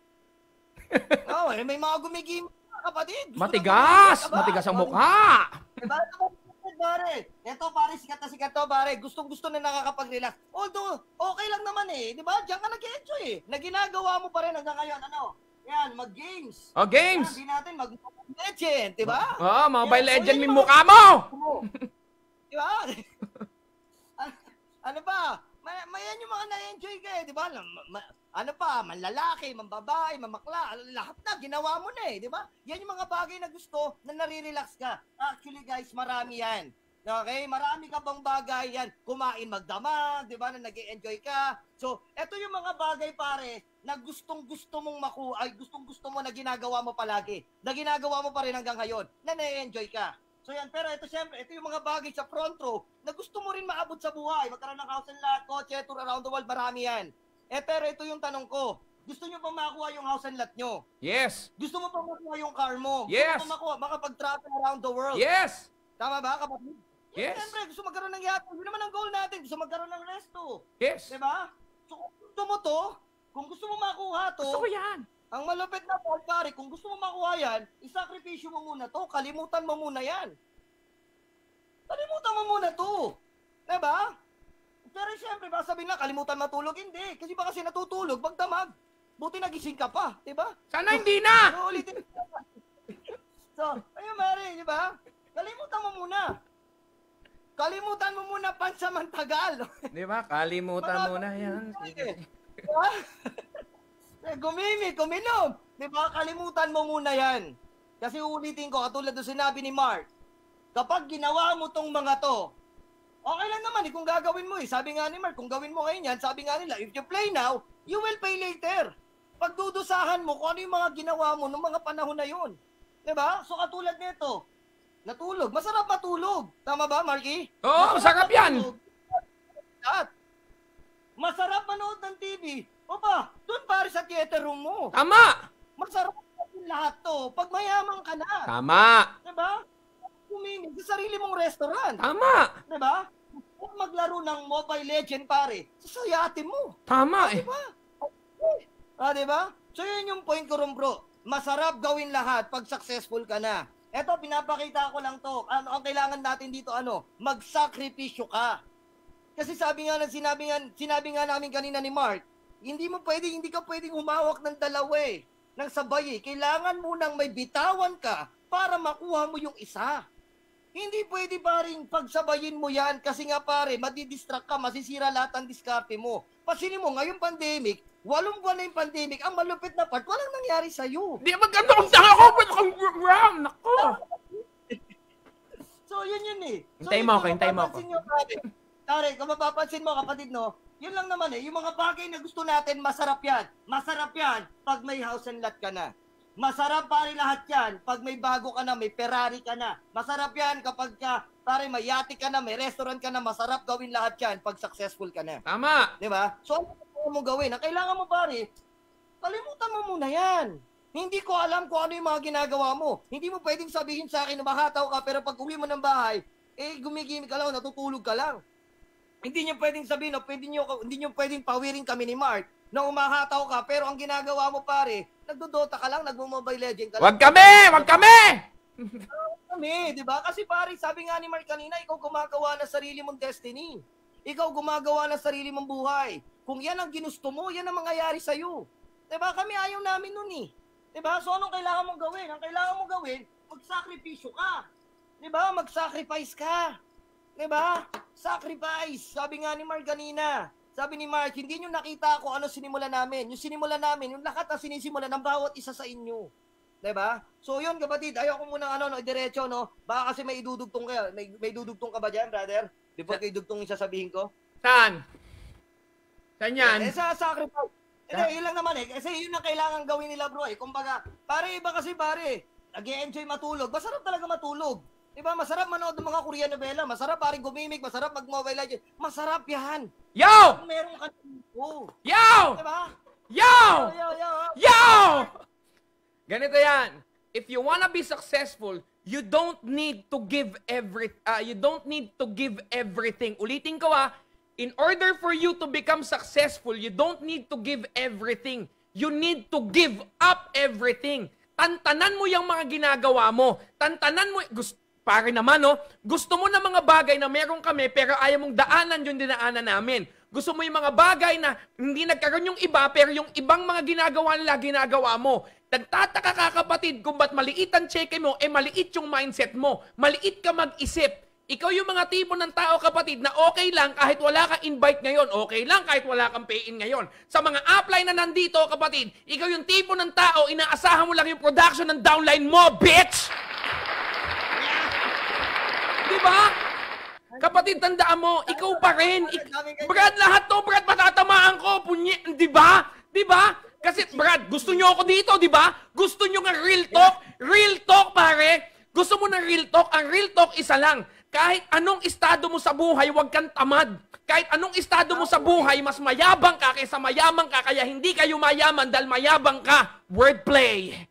S3: Oo, eh, may mga gumigimik, kapatid. Gusto
S1: Matigas.
S3: na gumimik,
S1: Matigas ang
S3: diba?
S1: mukha.
S3: Diba? Pare, ito pare, sikat na sikat to pare. Gustong-gusto na nakakapag-relax. Although, okay lang naman eh. Di ba? Diyan ka nag-enjoy eh. Na ginagawa mo pa rin hanggang ngayon. Ano? Yan, mag-games.
S1: Oh, games.
S3: Yan, di natin mag-mobile legend. Di ba?
S1: Oh, Mobile
S3: Yan, so
S1: Legend
S3: yun
S1: may
S3: yung
S1: mukha mo.
S3: Di ba? ano, ano pa? May, may yan yung mga na-enjoy ka eh. Di ba? Ma- ma- ano pa? Manlalaki, mambabae, mamakla. Lahat na, ginawa mo na eh. Di ba? Yan yung mga bagay na gusto na nare-relax ka. Actually guys, marami yan. Okay? Marami ka bang bagay yan? Kumain magdamag, di ba? Na nag-enjoy ka. So, eto yung mga bagay pare na gustong gusto mong makuha, ay gustong gusto mo na ginagawa mo palagi. Na ginagawa mo pa rin hanggang ngayon. Na na-enjoy ka. So yan, pero ito syempre, ito yung mga bagay sa front row na gusto mo rin maabot sa buhay. Magkaroon ng house and lot, kotse, tour around the world, marami yan. Eh pero ito yung tanong ko, gusto nyo pa makuha yung house and lot nyo?
S1: Yes.
S3: Gusto mo pa makuha yung car mo?
S1: Yes.
S3: Gusto mo pa makuha, makapag-travel around the world?
S1: Yes.
S3: Tama ba, kapatid?
S1: Yes.
S3: Siyempre, gusto magkaroon ng yacht. Yun naman ang goal natin. Gusto magkaroon ng resto.
S1: Yes.
S3: Diba? So kung gusto mo to, kung gusto mo makuha to,
S1: Gusto ko yan.
S3: ang malupit na Paul, pare, kung gusto mo makuha yan, isakripisyo mo muna to, kalimutan mo muna yan. Kalimutan mo muna to. Diba? Pero siyempre, baka sabihin na, kalimutan matulog. Hindi. Kasi baka kasi natutulog, magdamag. Buti nagising ka pa, di ba?
S1: Sana hindi na!
S3: So, ulitin. So, ayun, Mari, di ba? Kalimutan mo muna. Kalimutan mo muna pansamantagal.
S1: Di ba? Kalimutan mo na yan.
S3: Diba? Gumimik, kuminom. Di ba? Kalimutan mo muna yan. Kasi ulitin ko, katulad ng sinabi ni Mark, kapag ginawa mo tong mga to, okay lang naman eh, kung gagawin mo eh. Sabi nga ni Mark, kung gawin mo ngayon yan, sabi nga nila, if you play now, you will pay later. Pagdudusahan mo kung ano yung mga ginawa mo noong mga panahon na yun. Diba? So katulad nito, natulog. Masarap matulog. Tama ba, Marky?
S1: Oo, masarap yan.
S3: At masarap manood ng T V. O ba, doon pare sa theater room mo.
S1: Tama!
S3: Masarap lahat to. Pag mayaman ka na.
S1: Tama!
S3: Diba? Kumingin sa sarili mong restaurant.
S1: Tama!
S3: Diba? Kung maglaro ng Mobile Legend, pare, sasayatin mo.
S1: Tama eh.
S3: Diba? Ah, diba? So yun yung point ko rin, bro. Masarap gawin lahat pag successful ka na. Eto, pinapakita ko lang to. Ano ang kailangan natin dito, ano? Magsakripisyo ka. Kasi sabi nga, sinabi nga, sinabi nga namin kanina ni Mark, hindi mo pwede, hindi ka pwedeng humawak ng dalawa eh. Ng sabay eh. Kailangan mo nang may bitawan ka para makuha mo yung isa. Hindi pwede pa rin pagsabayin mo yan kasi nga pare, madidistract ka, masisira lahat ang diskarte mo. Pasinin mo, ngayong pandemic, walong buwan na yung pandemic, ang malupit na part, walang nangyari sa'yo.
S1: Di maganda kung tanga ko, ba't akong ram? Nako!
S3: So, yun yun eh. So,
S1: Hintay mo ako, hintay mo ako.
S3: Pare, kung mapapansin mo kapatid, no, yun lang naman eh, yung mga bagay na gusto natin, masarap yan. Masarap yan pag may house and lot ka na. Masarap pare lahat yan pag may bago ka na, may Ferrari ka na. Masarap yan kapag ka, pare may yate ka na, may restaurant ka na, masarap gawin lahat yan pag successful ka na.
S1: Tama!
S3: Di ba? So, ano mo gawin? Ang kailangan mo pare, kalimutan mo muna yan. Hindi ko alam kung ano yung mga ginagawa mo. Hindi mo pwedeng sabihin sa akin na mahataw ka, pero pag uwi mo ng bahay, eh gumigimik ka lang, natutulog ka lang. Hindi niyo pwedeng sabihin, no, pwede niyo, hindi niyo pwedeng pawirin kami ni Mark na umahataw ka, pero ang ginagawa mo pare, nagdodota ka lang, nagmo-Mobile Legend ka lang.
S1: Wag kami! Wag kami!
S3: Kami, di ba? Kasi pare, sabi nga ni Mark kanina, ikaw gumagawa ng sarili mong destiny. Ikaw gumagawa ng sarili mong buhay. Kung yan ang ginusto mo, yan ang mangyayari sa'yo. Di ba? Kami ayaw namin nun eh. Di ba? So anong kailangan mong gawin? Ang kailangan mong gawin, magsakripisyo ka. Di ba? Mag-sacrifice ka. Di ba? Sacrifice. Sabi nga ni Mark kanina. Sabi ni Mark, hindi nyo nakita kung ano sinimula namin. Yung sinimula namin, yung lahat na sinisimula ng bawat isa sa inyo. Diba? So yun kapatid, ayaw ko muna ano, no, diretso, no? Baka kasi may idudugtong kayo. May, may dudugtong ka ba dyan, brother? Before kayo dugtong yung sasabihin ko?
S1: Saan? Saan yan?
S3: Eh, sa sacrifice. Hindi, yun lang naman eh. Kasi yun ang kailangan gawin nila, bro eh. Kumbaga, pare, iba kasi pare, nag-e-enjoy matulog. Masarap talaga matulog. Diba? Masarap manood ng mga Korean novela. Masarap paring gumimik. Masarap mag-Mobile Legends. Masarap yan.
S1: Yo!
S3: Kung meron ka oh.
S1: Yo!
S3: Diba?
S1: Yo!
S3: Yo, yo,
S1: Yo! Ganito yan. If you wanna be successful, you don't need to give every uh, you don't need to give everything. Ulitin ko ah, in order for you to become successful, you don't need to give everything. You need to give up everything. Tantanan mo yung mga ginagawa mo. Tantanan mo, gusto, pare naman, no? Gusto mo na mga bagay na meron kami, pero ayaw mong daanan yung dinaanan namin. Gusto mo yung mga bagay na hindi nagkaroon yung iba, pero yung ibang mga ginagawa nila, ginagawa mo. Nagtataka ka kapatid kung ba't maliit ang cheque mo, eh maliit yung mindset mo. Maliit ka mag-isip. Ikaw yung mga tipo ng tao kapatid na okay lang kahit wala kang invite ngayon. Okay lang kahit wala kang pay-in ngayon. Sa mga upline na nandito kapatid, ikaw yung tipo ng tao, inaasahan mo lang yung production ng downline mo, bitch! Diba? Kapatid, tandaan mo, ikaw pa rin. Ik- Brad, lahat to, Brad, matatamaan ko. Punye, diba? Diba? Kasi, Brad, gusto nyo ako dito, diba? Gusto nyo nga real talk? Real talk, pare. Gusto mo ng real talk? Ang real talk, isa lang. Kahit anong estado mo sa buhay, huwag kang tamad. Kahit anong estado mo sa buhay, mas mayabang ka kaysa mayamang ka, kaya hindi kayo mayaman dahil mayabang ka. Wordplay.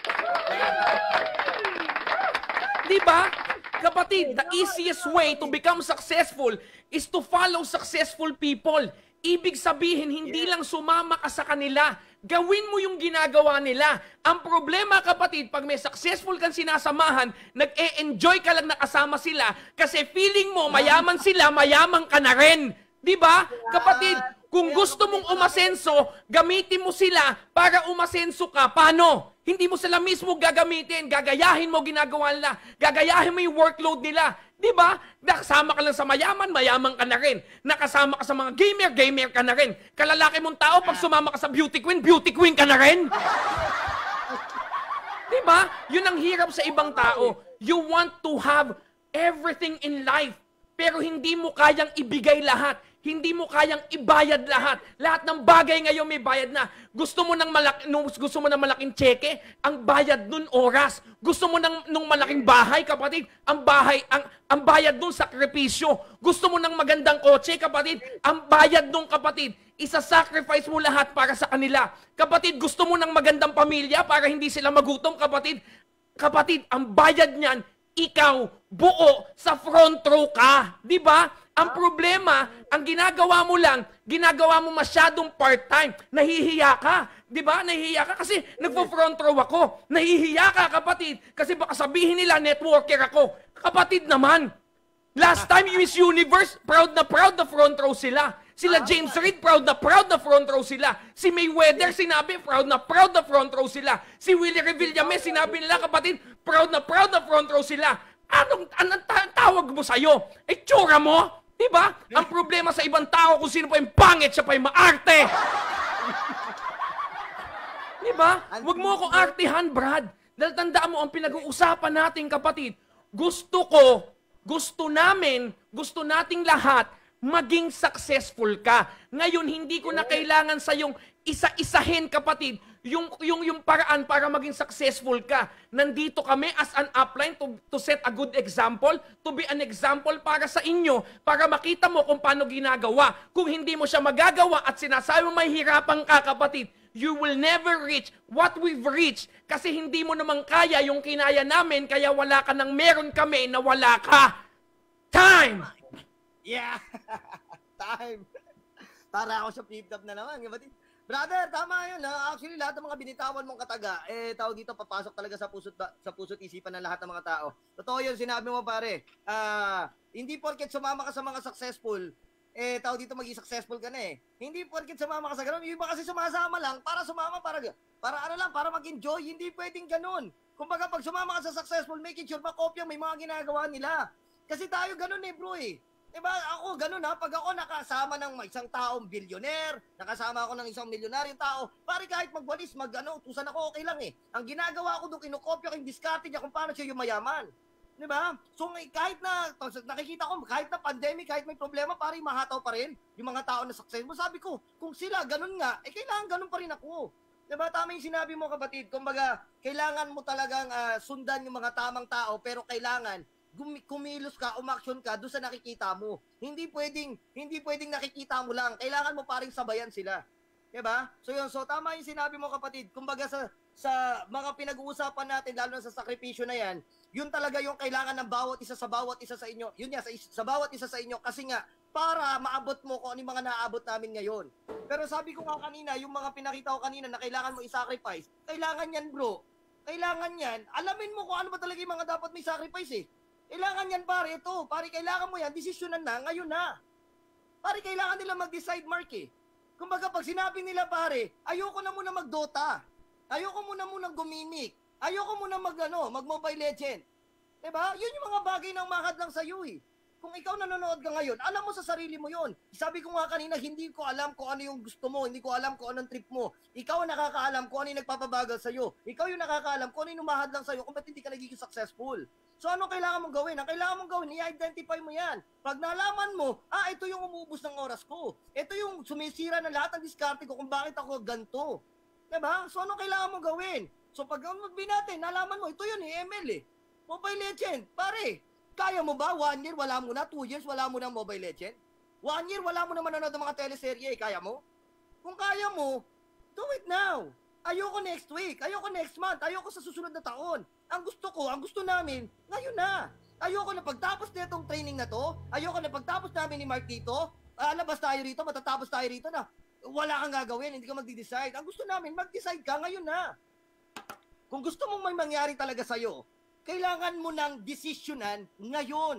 S1: Diba? Kapatid, the easiest way to become successful is to follow successful people. Ibig sabihin, hindi lang sumama ka sa kanila. Gawin mo yung ginagawa nila. Ang problema, kapatid, pag may successful kang sinasamahan, nag-e-enjoy ka lang nakasama sila kasi feeling mo, mayaman sila, mayaman ka na rin. Di ba? Kapatid, kung gusto mong umasenso, gamitin mo sila para umasenso ka. Paano? Hindi mo sila mismo gagamitin. Gagayahin mo ginagawa nila. Gagayahin mo yung workload nila. Di ba? Nakasama ka lang sa mayaman, mayaman ka na rin. Nakasama ka sa mga gamer, gamer ka na rin. Kalalaki mong tao, pag sumama ka sa beauty queen, beauty queen ka na rin. Di ba? Yun ang hirap sa ibang tao. You want to have everything in life, pero hindi mo kayang ibigay lahat. Hindi mo kayang ibayad lahat. Lahat ng bagay ngayon may bayad na. Gusto mo ng malaki, gusto mo ng malaking tseke, ang bayad nun oras. Gusto mo ng nung malaking bahay, kapatid, ang bahay, ang ang bayad nun sakripisyo. Gusto mo ng magandang kotse, kapatid, ang bayad nun, kapatid, isa-sacrifice mo lahat para sa kanila. Kapatid, gusto mo ng magandang pamilya para hindi sila magutom, kapatid. Kapatid, ang bayad niyan, ikaw, buo, sa front row ka. Di ba? Ang problema, ang ginagawa mo lang, ginagawa mo masyadong part-time. Nahihiya ka. Di ba? Nahihiya ka kasi nagpo-front row ako. Nahihiya ka, kapatid. Kasi baka sabihin nila, networker ako. Kapatid naman. Last time, Miss Universe, proud na proud na front row sila. Sila James Reid, proud na proud na front row sila. Si Mayweather, sinabi, proud na proud na front row sila. Si Willie Revillame, sinabi nila, kapatid, proud na proud na front row sila. Anong, anong ta- tawag mo sa'yo? Eh, tsura mo? Diba? Ang problema sa ibang tao kung sino pa yung pangit, siya pa yung maarte. Diba? Huwag mo akong artihan, Brad. Dahil tandaan mo, ang pinag-uusapan natin, kapatid, gusto ko, gusto namin, gusto nating lahat, maging successful ka. Ngayon, hindi ko na kailangan sa yung isa-isahin, kapatid, yung, yung, yung paraan para maging successful ka. Nandito kami as an upline to, to set a good example, to be an example para sa inyo, para makita mo kung paano ginagawa. Kung hindi mo siya magagawa at sinasabi mo mahihirapan ka, kapatid, you will never reach what we've reached kasi hindi mo naman kaya yung kinaya namin, kaya wala ka nang meron kami na wala ka. Time!
S3: Yeah! Time! Para ako sa flip-top na naman, kapatid. Brother, tama yun. Ha? Actually, lahat ng mga binitawan mong kataga, eh, tao dito, papasok talaga sa puso't, sa puso't isipan ng lahat ng mga tao. Totoo yun, sinabi mo, pare. Ah, hindi porket sumama ka sa mga successful, eh, tao dito maging successful ka na eh. Hindi porket sumama ka sa ganun. Yung iba kasi sumasama lang para sumama, para, para ano lang, para mag-enjoy. Hindi pwedeng ganun. Kumbaga, pag sumama ka sa successful, making sure makopya may mga ginagawa nila. Kasi tayo ganun eh, bro eh. Diba, ako ganun ha, pag ako nakasama ng isang taong billionaire, nakasama ako ng isang milyonaryong tao, pare kahit magwalis, mag ano, utusan ako, okay lang eh. Ang ginagawa ko doon, kinukopya ko yung diskarte niya kung paano siya yung mayaman. Diba? So kahit na, nakikita ko, kahit na pandemic, kahit may problema, pare mahataw pa rin yung mga tao na successful. Sabi ko, kung sila ganun nga, eh kailangan ganun pa rin ako. Diba, tama yung sinabi mo, kapatid. Kumbaga, kailangan mo talagang uh, sundan yung mga tamang tao, pero kailangan kumilos ka, umaksyon ka doon sa nakikita mo. Hindi pwedeng hindi pwedeng nakikita mo lang. Kailangan mo paring sabayan sila. 'Di ba? So yun, so tama 'yung sinabi mo, kapatid. Kumbaga sa sa mga pinag-uusapan natin, lalo na sa sakripisyo na 'yan, yun talaga yung kailangan ng bawat isa sa bawat isa sa inyo. Yun nga, sa, sa bawat isa sa inyo kasi nga para maabot mo kung ano 'yung mga naabot namin ngayon. Pero sabi ko nga kanina, yung mga pinakita ko kanina na kailangan mo i-sacrifice, kailangan 'yan, bro. Kailangan 'yan. Alamin mo kung ano ba talaga 'yung mga dapat may sacrifice eh. Kailangan yan, pare, ito. Pare, kailangan mo yan, desisyonan na, ngayon na. Pare, kailangan nila mag-decide, Mark, eh. Kumbaga, pag sinabi nila, pare, ayoko na muna mag-Dota. Ayoko muna muna gumimik. Ayoko muna mag, ano, mag-Mobile Legend. Diba? Yun yung mga bagay na umahad lang sa'yo, eh. Kung ikaw nanonood ka ngayon, alam mo sa sarili mo yun. Sabi ko nga kanina, hindi ko alam kung ano yung gusto mo, hindi ko alam kung anong trip mo. Ikaw ang nakakaalam kung ano yung nagpapabagal sa'yo. Ikaw yung nakakaalam kung ano yung umahad lang sa'yo kung ba't hindi ka nagiging successful. So ano kailangan mong gawin? Ang kailangan mong gawin, i-identify mo yan. Pag nalaman mo, ah, ito yung umuubos ng oras ko. Ito yung sumisira ng lahat ng diskarte ko kung bakit ako ganito. Diba? So ano kailangan mong gawin? So pag magbin natin, nalaman mo, ito yun eh, M L eh. Mobile Legend, pare. Kaya mo ba? One year, wala mo na. Two years, wala mo na Mobile Legend. One year, wala mo na manonood ng mga teleserye. Kaya mo? Kung kaya mo, do it now. Ayoko next week. Ayoko next month. Ayoko sa susunod na taon. Ang gusto ko, ang gusto namin, ngayon na. Ayoko na pagtapos na itong training na to. Ayoko na pagtapos namin ni Mark dito. Alabas tayo rito, matatapos tayo rito na. Wala kang gagawin, hindi ka magdi-decide. Ang gusto namin, mag-decide ka ngayon na. Kung gusto mong may mangyari talaga sa'yo, kailangan mo ng desisyonan ngayon.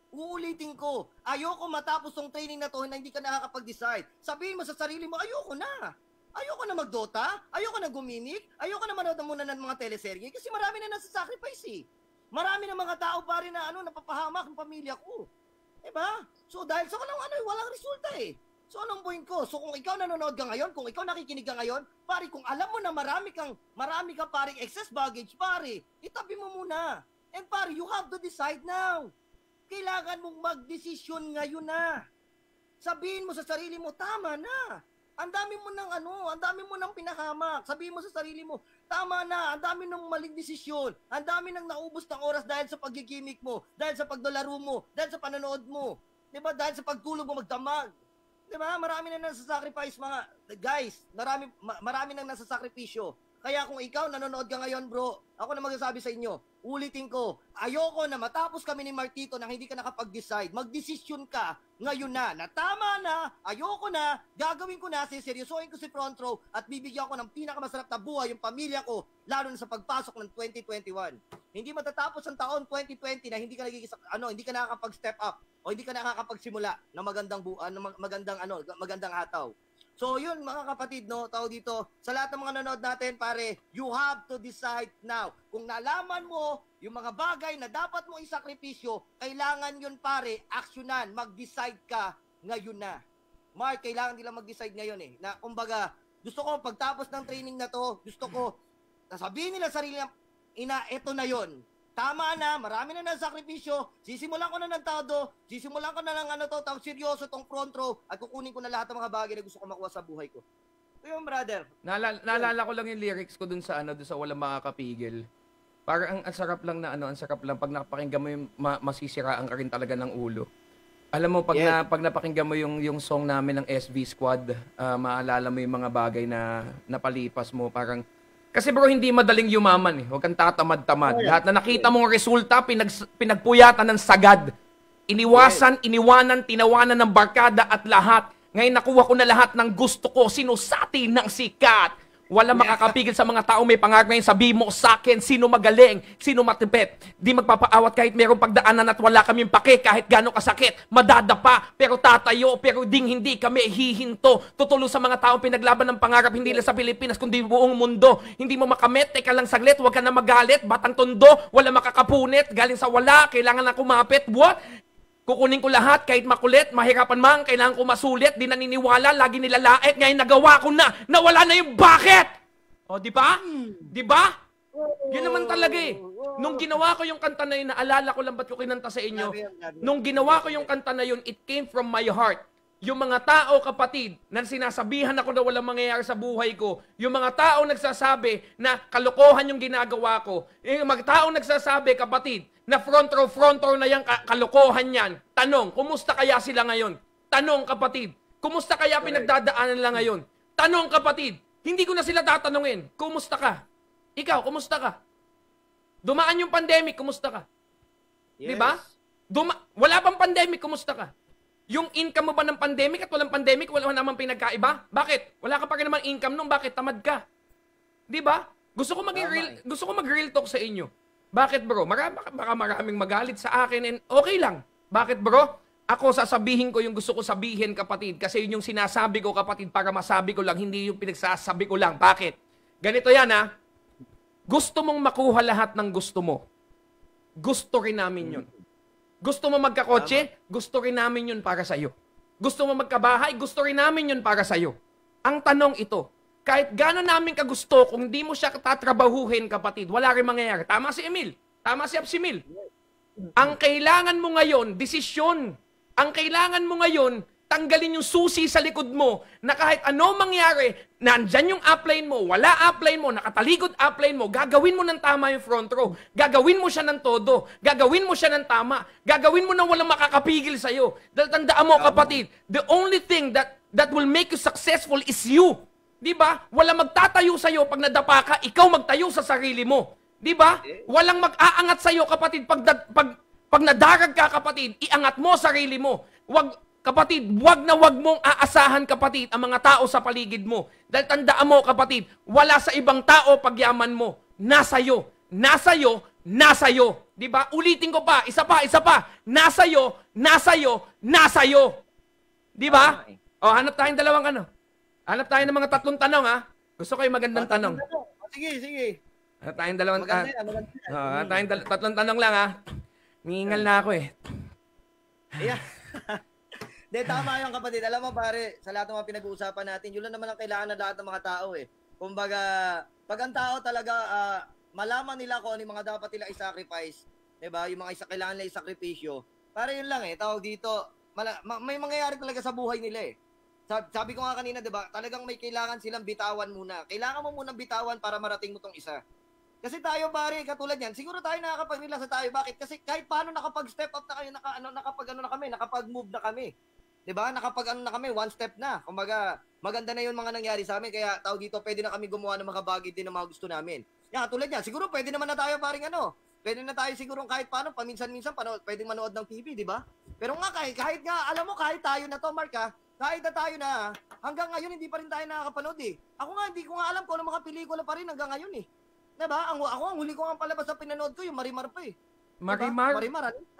S4: uulitin ko, ayoko matapos tong training na to na hindi ka nakakapag-decide. Sabihin mo sa sarili mo, ayoko na. Ayoko na mag-Dota, ayoko na gumimik, ayoko na manood na muna ng mga teleserye kasi marami na nasa sacrifice eh. Marami na mga tao pa rin na ano, napapahamak ang pamilya ko. Diba? So dahil sa walang ano, walang resulta eh. So anong point ko? So kung ikaw nanonood ka ngayon, kung ikaw nakikinig ka ngayon, pare, kung alam mo na marami kang, marami kang pare excess baggage, pare, itabi mo muna. And pare, you have to decide now. Kailangan mong magdesisyon ngayon na. Sabihin mo sa sarili mo, tama na. Ang dami mo ng ano, ang dami mo ng pinahamak. Sabihin mo sa sarili mo, tama na, ang dami ng maling desisyon. Ang dami ng naubos ng oras dahil sa pagigimik mo, dahil sa pagdolaro mo, dahil sa panonood mo. 'Di ba? Dahil sa pagtulog mo magdamag. 'Di ba? Marami na nasa-sacrifice mga guys, marami ma- marami nang nasa-sakripisyo. Kaya kung ikaw nanonood ka ngayon, bro, ako na magsasabi sa inyo, ulitin ko, ayoko na matapos kami ni Martito na hindi ka nakapag-decide. Magdesisyon ka ngayon na, na tama na, ayoko na, gagawin ko na, siseryosohin ko si Front Row at bibigyan ko ng pinakamasarap na buhay yung pamilya ko, lalo na sa pagpasok ng twenty twenty-one. Hindi matatapos ang taon twenty twenty na hindi ka nagiging ano, hindi ka nakakapag-step up o hindi ka nakakapagsimula ng magandang bu uh, ng magandang ano, magandang hataw. So yun mga kapatid, no, tao dito, sa lahat ng mga nanonood natin, pare, you have to decide now. Kung nalaman mo yung mga bagay na dapat mo isakripisyo, kailangan yun pare, aksyonan, mag-decide ka ngayon na. Mark, kailangan nila mag-decide ngayon eh. Na kumbaga, gusto ko pagtapos ng training na to, gusto ko, nasabihin nila sarili na, ina, eto na yon. Tama na, marami na ng sakripisyo, sisimulan ko na ng todo, sisimulan ko na ng ano to, tawag seryoso tong front row, at kukunin ko na lahat ng mga bagay na gusto ko makuha sa buhay ko. Ito yung brother.
S1: Naalala, naalala ko lang yung lyrics ko dun sa ano, dun sa Walang Makakapigil. Parang ang, ang sarap lang na ano, ang sarap lang pag napakinggan mo yung ma- masisiraan ka rin talaga ng ulo. Alam mo, pag,
S3: Yeah.
S1: na, pag napakinggan mo yung, yung song namin ng S V Squad, uh, maalala mo yung mga bagay na napalipas mo, parang kasi bro, hindi madaling yumaman eh. Huwag kang tatamad-tamad. Lahat na nakita mong resulta, pinag, pinagpuyatan ng sagad. Iniwasan, iniwanan, tinawanan ng barkada at lahat. Ngayon nakuha ko na lahat ng gusto ko. Sinusati ng sikat. Wala makakapigil sa mga tao may pangarap ngayon. Sabi mo sa akin, sino magaling, sino matipet. Di magpapaawat kahit merong pagdaanan at wala kaming pake. Kahit gano'ng kasakit, madadapa. Pero tatayo, pero ding hindi kami hihinto. Tutulo sa mga taong pinaglaban ng pangarap, hindi lang sa Pilipinas, kundi buong mundo. Hindi mo makamit, teka lang saglit, huwag ka na magalit. Batang tondo, wala makakapunit. Galing sa wala, kailangan na kumapit. What? Kukunin ko lahat, kahit makulit, mahirapan man, kailangan ko masulit, di naniniwala, lagi nilalait, ngayon nagawa ko na, nawala na yung bakit! O, di ba? Di ba? Yun naman talaga eh. Nung ginawa ko yung kanta na yun, naalala ko lang ba't ko kinanta sa inyo, nung ginawa ko yung kanta na yun, it came from my heart. Yung mga tao, kapatid, na sinasabihan ako na walang mangyayari sa buhay ko, yung mga tao nagsasabi na kalokohan yung ginagawa ko, yung mga tao nagsasabi, kapatid, na front row, front row na yung kalokohan yan. Tanong, kumusta kaya sila ngayon? Tanong, kapatid, kumusta kaya pinagdadaanan nila ngayon? Tanong, kapatid, hindi ko na sila tatanungin, kumusta ka? Ikaw, kumusta ka? Dumaan yung pandemic, kumusta ka?
S3: Yes.
S1: Diba? Duma- wala pang pandemic, kumusta ka? Yung income mo ba ng pandemic at walang pandemic, wala naman pinagkaiba? Bakit? Wala ka pa rin naman income nung, bakit tamad ka? Di ba? Gusto ko mag-real,
S3: eh.
S1: gusto ko mag-real talk sa inyo. Bakit bro? Marami, baka maraming magalit sa akin and okay lang. Bakit bro? Ako sasabihin ko yung gusto ko sabihin, kapatid, kasi yun yung sinasabi ko, kapatid, para masabi ko lang, hindi yung pinagsasabi ko lang. Bakit? Ganito yan ha. Gusto mong makuha lahat ng gusto mo. Gusto rin namin yun. Gusto mo magkakotse? Gusto rin namin yun para sa'yo. Gusto mo magkabahay? Gusto rin namin yun para sa'yo. Ang tanong ito, kahit gano'n namin kagusto, kung di mo siya tatrabahuhin, kapatid, wala rin mangyayari. Tama si Emil. Tama si Absimil. Ang kailangan mo ngayon, desisyon. Ang kailangan mo ngayon, tanggalin yung susi sa likod mo na kahit ano mangyari, nandyan yung upline mo, wala upline mo, nakatalikod upline mo, gagawin mo ng tama yung front row. Gagawin mo siya ng todo. Gagawin mo siya ng tama. Gagawin mo na walang makakapigil sa'yo. Dahil tandaan mo, kapatid, the only thing that that will make you successful is you. Di ba? Walang magtatayo sa'yo pag nadapa ka, ikaw magtayo sa sarili mo. Di ba? Walang mag-aangat sa'yo, kapatid, pag, pag, pag nadarag ka, kapatid, iangat mo sarili mo. Wag, kapatid, wag na wag mong aasahan, kapatid, ang mga tao sa paligid mo. Dahil tandaan mo, kapatid, wala sa ibang tao pagyaman mo. Nasa'yo. Nasa'yo nasa'yo. Di ba? Ulitin ko pa, isa pa, isa pa. Nasa'yo, nasa'yo, nasa'yo. Di ba?
S3: Tama eh.
S1: O, hanap tayong dalawang ano. Hanap tayo ng mga tatlong tanong, ha? Gusto ko yung magandang tanong.
S3: Sige, sige.
S1: Hanap tayong dalawang
S3: Maganda
S1: tanong.
S3: yan, maganda yan.
S1: Oh, hanap tayong dal- tatlong tanong lang, ha? Mingal na ako, eh.
S3: Yeah. De, tama yung kapatid. Alam mo pare, sa lahat ng mga pinag-uusapan natin, yun lang naman ang kailangan ng lahat ng mga tao eh. Kumbaga, pag ang tao talaga, ah, malaman nila kung ano yung mga dapat nila i-sacrifice, diba? Yung mga isa kailangan nila i-sakripisyo. Para yun lang eh, tawag dito, mala- ma- may mangyayari talaga sa buhay nila eh. Sabi, sabi ko nga kanina, diba? Talagang may kailangan silang bitawan muna. Kailangan mo munang bitawan para marating mo tong isa. Kasi tayo pare, katulad yan, siguro tayo nakakapag-relax sa tayo. Bakit? Kasi kahit paano nakapag-step up na kayo, naka, ano, nakapag ano na kami, nakapag-move na kami. 'Di ba? Nakapag ano na kami, one step na. Kumbaga, maganda na 'yung mga nangyari sa amin kaya tao dito, pwede na kami gumawa ng mga bagay din na mga gusto namin. Yan, tulad niyan, siguro pwede naman na tayo paring ano. Pwede na tayo siguro kahit paano paminsan-minsan panood, pwedeng manood ng T V, 'di ba? Pero nga kahit, kahit nga alam mo kahit tayo na to, Mark, ha? Kahit na tayo na, hanggang ngayon hindi pa rin tayo nakakapanood eh. Ako nga hindi ko nga alam kung ano mga pelikula pa rin hanggang ngayon eh. 'Di ba? Ang ako ang huli ko ang palabas na pinanood ko, 'yung Marimar pa eh.
S1: Marimar?
S3: Diba? Marimar. Ano?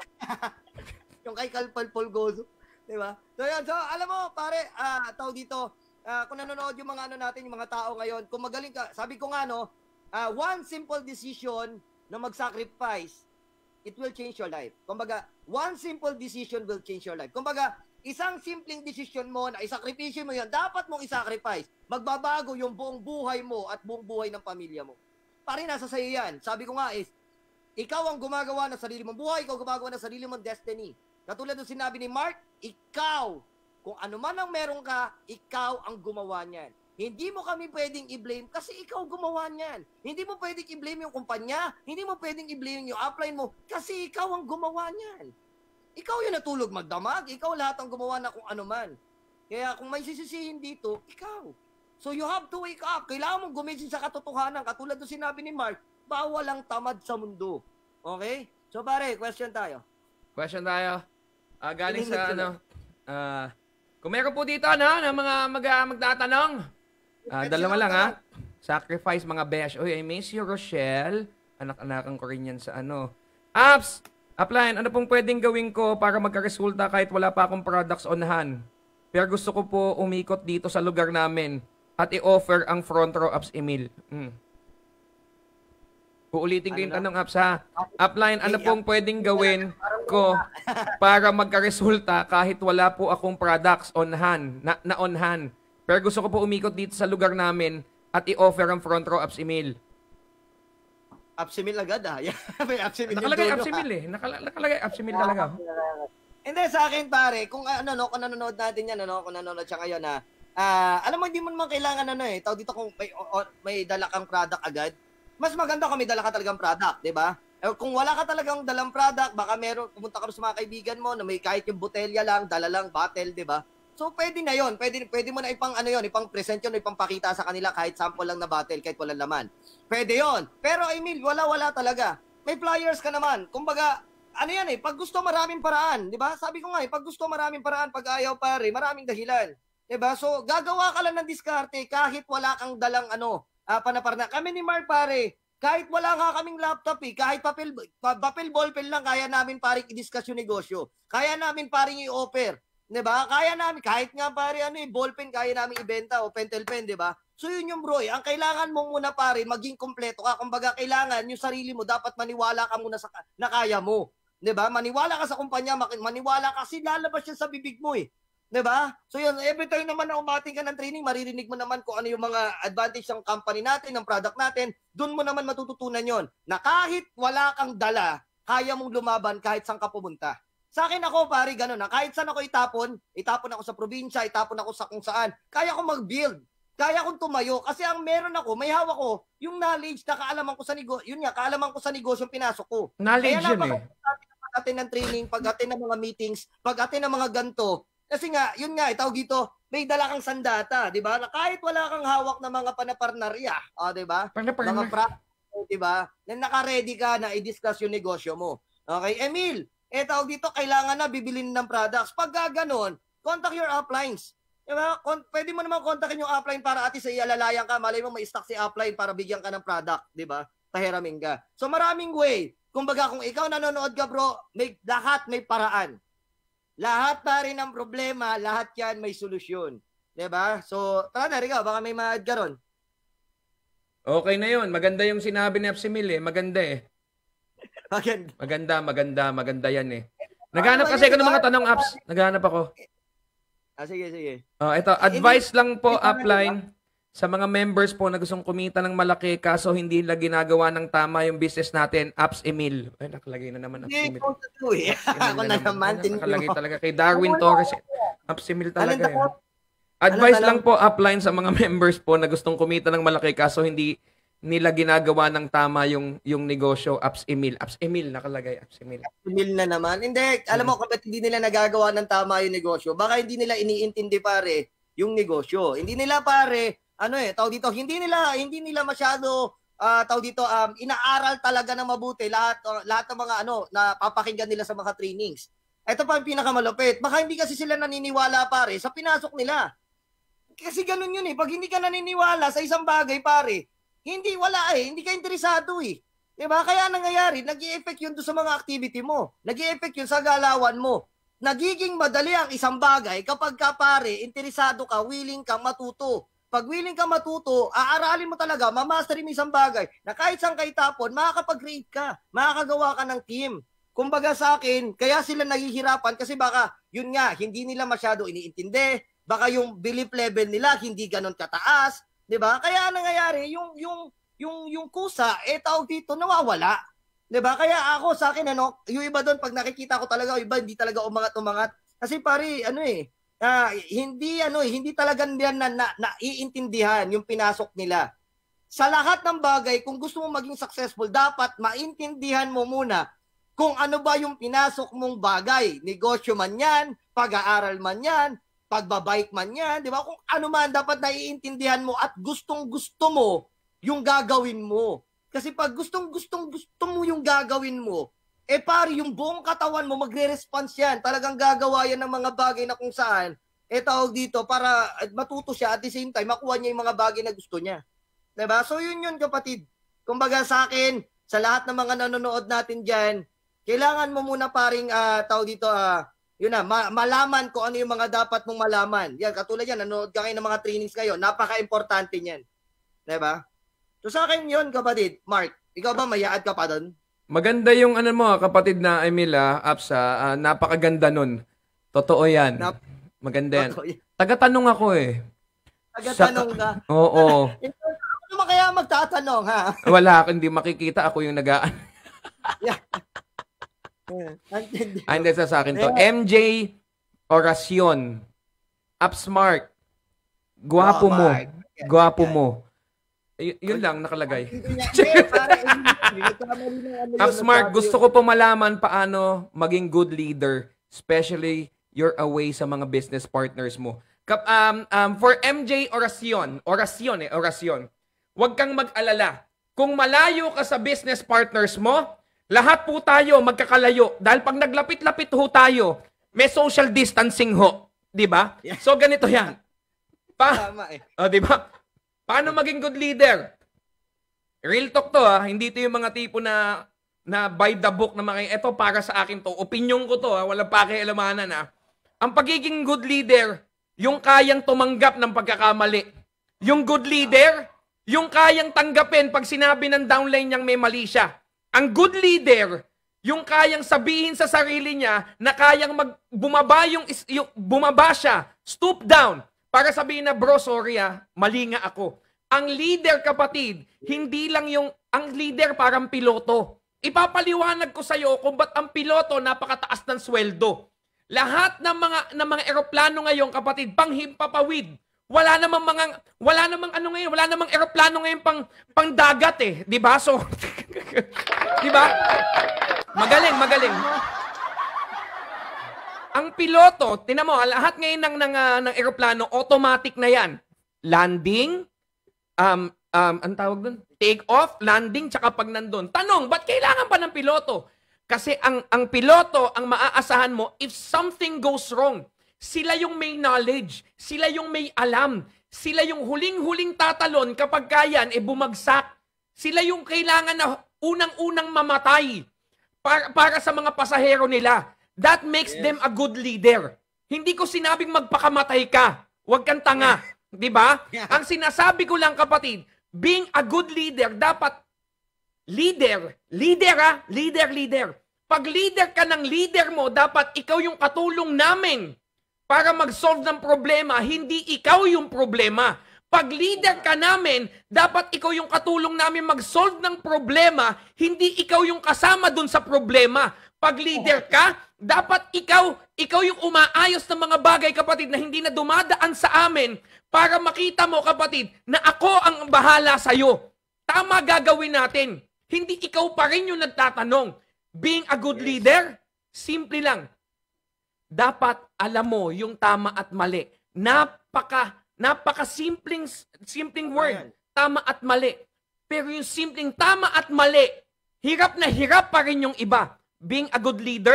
S3: Yung kay Kalpal Polgoso. Diba? So yan, so alam mo pare, ah, tao dito, ah, kung nanonood yung mga ano natin, yung mga tao ngayon, kung magaling ka, sabi ko nga no, ah, one simple decision na mag-sacrifice, it will change your life. Kumbaga, one simple decision will change your life. Kumbaga, isang simpleng decision mo na isakripisyo mo yan, dapat mong isacrifice. Magbabago yung buong buhay mo at buong buhay ng pamilya mo. Pare, nasa sa'yo yan. Sabi ko nga is, ikaw ang gumagawa ng sarili mong buhay, ikaw gumagawa ng sarili mong destiny. Katulad ng sinabi ni Mark, ikaw, kung ano man ang meron ka, ikaw ang gumawa niyan. Hindi mo kami pwedeng i-blame kasi ikaw gumawa niyan. Hindi mo pwedeng i-blame yung kumpanya, hindi mo pwedeng i-blame yung upline mo kasi ikaw ang gumawa niyan. Ikaw yung natulog magdamag, ikaw lahat ang gumawa na kung ano man. Kaya kung may sisisihin dito, ikaw. So you have to wake up. Kailangan mong gumising sa katotohanan. Katulad ng sinabi ni Mark, bawal ang tamad sa mundo. Okay? So pare, question tayo.
S1: Question tayo. Ah, galing
S3: Hindi
S1: sa
S3: na-
S1: ano, ah, kung meron po dito ano, ng mga mag, ah, magtatanong. Ah, dalawa lang ha. Sacrifice mga besh. Uy, I miss you, Rochelle. Anak-anakan ko rin yan sa ano. Apps! Upline, ano pong pwedeng gawin ko para magkaresulta kahit wala pa akong products on hand? Pero gusto ko po umikot dito sa lugar namin at i-offer ang front row apps email. Hmm. Uulitin ko yung tanong, apps ha. Upline, ano pong pwedeng gawin ko para magkaresulta kahit wala po akong products on hand, na, na on hand. Pero gusto ko po umikot dito sa lugar namin at i-offer ang front row apps email.
S3: Apps email agad ah. May apps email.
S1: Nakalagay
S3: yung
S1: apps
S3: dulo,
S1: email eh. Nakala- nakalagay apps email talaga.
S3: Hindi, sa akin pare, kung ano, no, kung nanonood natin yan, ano, kung nanonood siya ngayon na, ah, alam mo, hindi mo naman kailangan ano eh, tawag dito kung may, o, o- may dala kang product agad, mas maganda kung may dala ka talagang product, di ba? Eh, kung wala ka talagang dalang product, baka meron, pumunta ka sa mga kaibigan mo na may kahit yung botelya lang, dala lang, bottle, di ba? So, pwede na yon, pwede, pwede mo na ipang, ano yon, ipang present yun, ipang pakita sa kanila kahit sample lang na bottle, kahit walang laman. Pwede yon. Pero, Emil, wala-wala talaga. May flyers ka naman. Kumbaga, ano yan eh, pag gusto maraming paraan, di ba? Sabi ko nga eh, pag gusto maraming paraan, pag ayaw pare, maraming dahilan. Di ba? So, gagawa ka lang ng diskarte kahit wala kang dalang ano, ah, panaparna. Kami ni Mark pare, kahit wala nga kaming laptop eh, kahit papel, pa- papel ballpen lang, kaya namin paring i-discuss yung negosyo. Kaya namin paring i-offer. Di ba? Kaya namin, kahit nga pare ano eh, ballpen, kaya namin ibenta o pentel pen, di ba? So yun yung bro, eh. Ang kailangan mo muna pare, maging kompleto ka. Kumbaga, kailangan yung sarili mo, dapat maniwala ka muna sa na kaya mo. 'Di ba? Maniwala ka sa kumpanya, maniwala ka kasi lalabas yan sa bibig mo eh. 'Di ba? So yun, every time naman na umating ka ng training, maririnig mo naman kung ano yung mga advantage ng company natin, ng product natin, doon mo naman matututunan yon. Na kahit wala kang dala, kaya mong lumaban kahit saan ka pumunta. Sa akin ako, pare, gano'n na. Kahit saan ako itapon, itapon ako sa probinsya, itapon ako sa kung saan, kaya ko mag-build. Kaya kong tumayo kasi ang meron ako, may hawak ko, yung knowledge na kaalaman ko sa negosyo, yun nga, kaalaman ko sa negosyo yung pinasok ko.
S1: Knowledge
S3: Kaya
S1: yun eh.
S3: pag-atin ng training, pag-atin ng mga meetings, pag-atin ng mga ganto. Kasi nga, yun nga, itawag dito, may dala kang sandata, di ba? Na kahit wala kang hawak na mga panaparnarya, ah, di ba? Mga pra, di ba? Na naka-ready ka na i-discuss yung negosyo mo. Okay, Emil, eh tawag dito, kailangan na bibilin ng products. Pag gano'n, contact your uplines. Diba? Kon- pwede mo naman kontakin yung upline para ati sa ialalayan ka. Malay mo may stock si upline para bigyan ka ng product, di ba?
S4: pahiramin ka. So maraming way. Kumbaga kung ikaw nanonood ka bro, may, lahat may paraan. Lahat pa rin ang problema, lahat yan may solusyon. Diba? So, tara na, Rico, baka may ma-add ka ron.
S1: Okay na yun. Maganda yung sinabi ni Apsimil eh. Maganda eh.
S4: Maganda.
S1: Maganda, maganda, maganda yan eh. Naghanap kasi ako ng mga tanong, Apps. Naghanap ako.
S4: Ah, sige, sige.
S1: Oh, ito, advice lang po, upline, sa mga members po na gustong kumita ng malaki kaso hindi nila ginagawa ng tama yung business natin, Apps Emil. Ay, nakalagay na naman Apps
S4: Hindi,
S1: Emil.
S4: ikaw sa to eh. Ako na naman.
S1: Nakalagay talaga kay Darwin Torres. Apps Emil talaga
S4: Anong
S1: yun.
S4: tanong?
S1: Advice
S4: Anong
S1: lang po, upline, sa mga members po na gustong kumita ng malaki kaso hindi nila ginagawa ng tama yung yung negosyo, Apps Emil. Apps Emil, nakalagay, Apps Emil.
S4: Emil na naman. Hindi, alam mo, kapag hindi nila nagagawa ng tama yung negosyo, baka hindi nila iniintindi pare yung negosyo. Hindi nila pare, ano eh, tawag dito, hindi nila, hindi nila masyado, uh, tawag dito, um, inaaral talaga ng mabuti lahat, uh, lahat ng mga ano, na papakinggan nila sa mga trainings. Ito pa yung pinakamalupit. Baka hindi kasi sila naniniwala pare sa pinasok nila. Kasi ganun yun eh. Pag hindi ka naniniwala sa isang bagay pare, hindi, wala eh. Hindi ka interesado eh. Diba? Kaya nangyayari, nag-i-effect yun doon sa mga activity mo. Nag-i-effect yun sa galawan mo. Nagiging madali ang isang bagay kapag ka pare, interesado ka, willing kang matuto. Pag willing kang matuto, aaralin mo talaga, mamasterin mo isang bagay na kahit saan kay tapon, makakapag-create ka, makakagawa ka ng team. Kumbaga sa akin, kaya sila nahihirapan kasi baka, yun nga, hindi nila masyado iniintindi, baka yung belief level nila hindi ganon kataas, 'di ba? Kaya nangyayari yung yung yung yung kusa eh tawag dito nawawala. 'Di ba? Kaya ako sa akin ano, yung iba doon pag nakikita ko talaga, yung iba hindi talaga umangat-umangat kasi pare ano eh uh, hindi ano eh, hindi talaga nila na, na, naiintindihan yung pinasok nila. Sa lahat ng bagay, kung gusto mo maging successful, dapat maintindihan mo muna kung ano ba yung pinasok mong bagay. Negosyo man 'yan, pag-aaral man 'yan, pagbabike man yan, di ba? Kung ano man, dapat naiintindihan mo at gustong-gusto mo yung gagawin mo. Kasi pag gustong-gustong-gusto mo yung gagawin mo, eh pari, yung buong katawan mo, magre-response yan. Talagang gagawa yan ng mga bagay na kung saan, eh tawag dito, para matuto siya at the same time, makuha niya yung mga bagay na gusto niya. Di ba? So yun yun, kapatid. Kumbaga sa akin, sa lahat ng mga nanonood natin dyan, kailangan mo muna paring, uh, tawag dito, ah, uh, yun na, ma- malaman ko ano yung mga dapat mong malaman. Yan, katulad yan, nanonood ka kayo ng mga trainings kayo. Napaka-importante niyan. Diba? So sa akin yun, kapatid. Mark, ikaw ba mayaad ka pa doon?
S1: Maganda yung ano mo, kapatid na Emila, Apsa. Uh, napakaganda nun. Totoo yan. Nap- Maganda yan. yan. Taga-tanong ako eh.
S4: Taga-tanong ka?
S1: Oo.
S4: Ano naman kaya magtatanong, ha?
S1: Wala, hindi makikita. Ako yung nagaan.
S4: Yeah.
S1: Ay, hindi sa akin to. M J Oracion. Upsmart. Guwapo mo. Guwapo mo. Y- yun lang nakalagay. Upsmart, gusto ko po malaman paano maging good leader, especially you're away sa mga business partners mo. Kap, um, um, for M J Oracion, Oracion eh, Oracion, huwag kang mag-alala. Kung malayo ka sa business partners mo, lahat po tayo magkakalayo dahil pag naglapit-lapit ho tayo, may social distancing ho, 'di ba? Yeah. So ganito 'yan. Pa Tama eh. Oh, 'di ba? Paano maging good leader? Real talk 'to ha, hindi 'to yung mga tipo na na by the book na mga ito para sa akin 'to. Opinyon ko 'to ha, walang pakialamanan ha. Ang pagiging good leader, yung kayang tumanggap ng pagkakamali. Yung good leader, yung kayang tanggapin pag sinabi ng downline niyang may mali siya. Ang good leader, yung kayang sabihin sa sarili niya na kayang mag, bumaba, yung, yung, bumaba siya, stoop down, para sabihin na, bro, sorry ah, mali nga ako. Ang leader, kapatid, hindi lang yung, ang leader parang piloto. Ipapaliwanag ko sa'yo kung ba't ang piloto napakataas ng sweldo. Lahat ng mga, ng mga eroplano ngayon, kapatid, panghimpapawid. Wala namang mga wala namang ano ngayon, wala namang eroplano ngayon pang pang dagat eh, 'di ba? So 'di ba? Magaling, magaling. Ang piloto, tinan mo, lahat ngayon ng ng, uh, ng eroplano automatic na 'yan. Landing, um um ang tawag doon, take off, landing, tsaka pag nandun. Tanong, ba't kailangan pa ng piloto? Kasi ang ang piloto ang maaasahan mo if something goes wrong. Sila yung may knowledge. Sila yung may alam. Sila yung huling-huling tatalon kapag kayan, eh bumagsak. Sila yung kailangan na unang-unang mamatay para, para sa mga pasahero nila. That makes
S3: Yes.
S1: them a good leader. Hindi ko sinabing magpakamatay ka. Huwag kang tanga. Di ba?
S3: Yeah.
S1: Ang sinasabi ko lang, kapatid, being a good leader, dapat leader, leader ah, leader, leader. Pag leader ka ng leader mo, dapat ikaw yung katulong namin para mag-solve ng problema, hindi ikaw yung problema. Pag leader ka namin, dapat ikaw yung katulong namin mag-solve ng problema, hindi ikaw yung kasama dun sa problema. Pag leader ka, dapat ikaw, ikaw yung umaayos ng mga bagay, kapatid, na hindi na dumadaan sa amin para makita mo, kapatid, na ako ang bahala sa'yo. Tama gagawin natin. Hindi ikaw pa rin yung nagtatanong. Being a good leader, simple lang. Dapat alam mo yung tama at mali. Napaka, napaka simpleng, simpleng word. Tama at mali. Pero yung simpleng tama at mali, hirap na hirap pa rin yung iba. Being a good leader,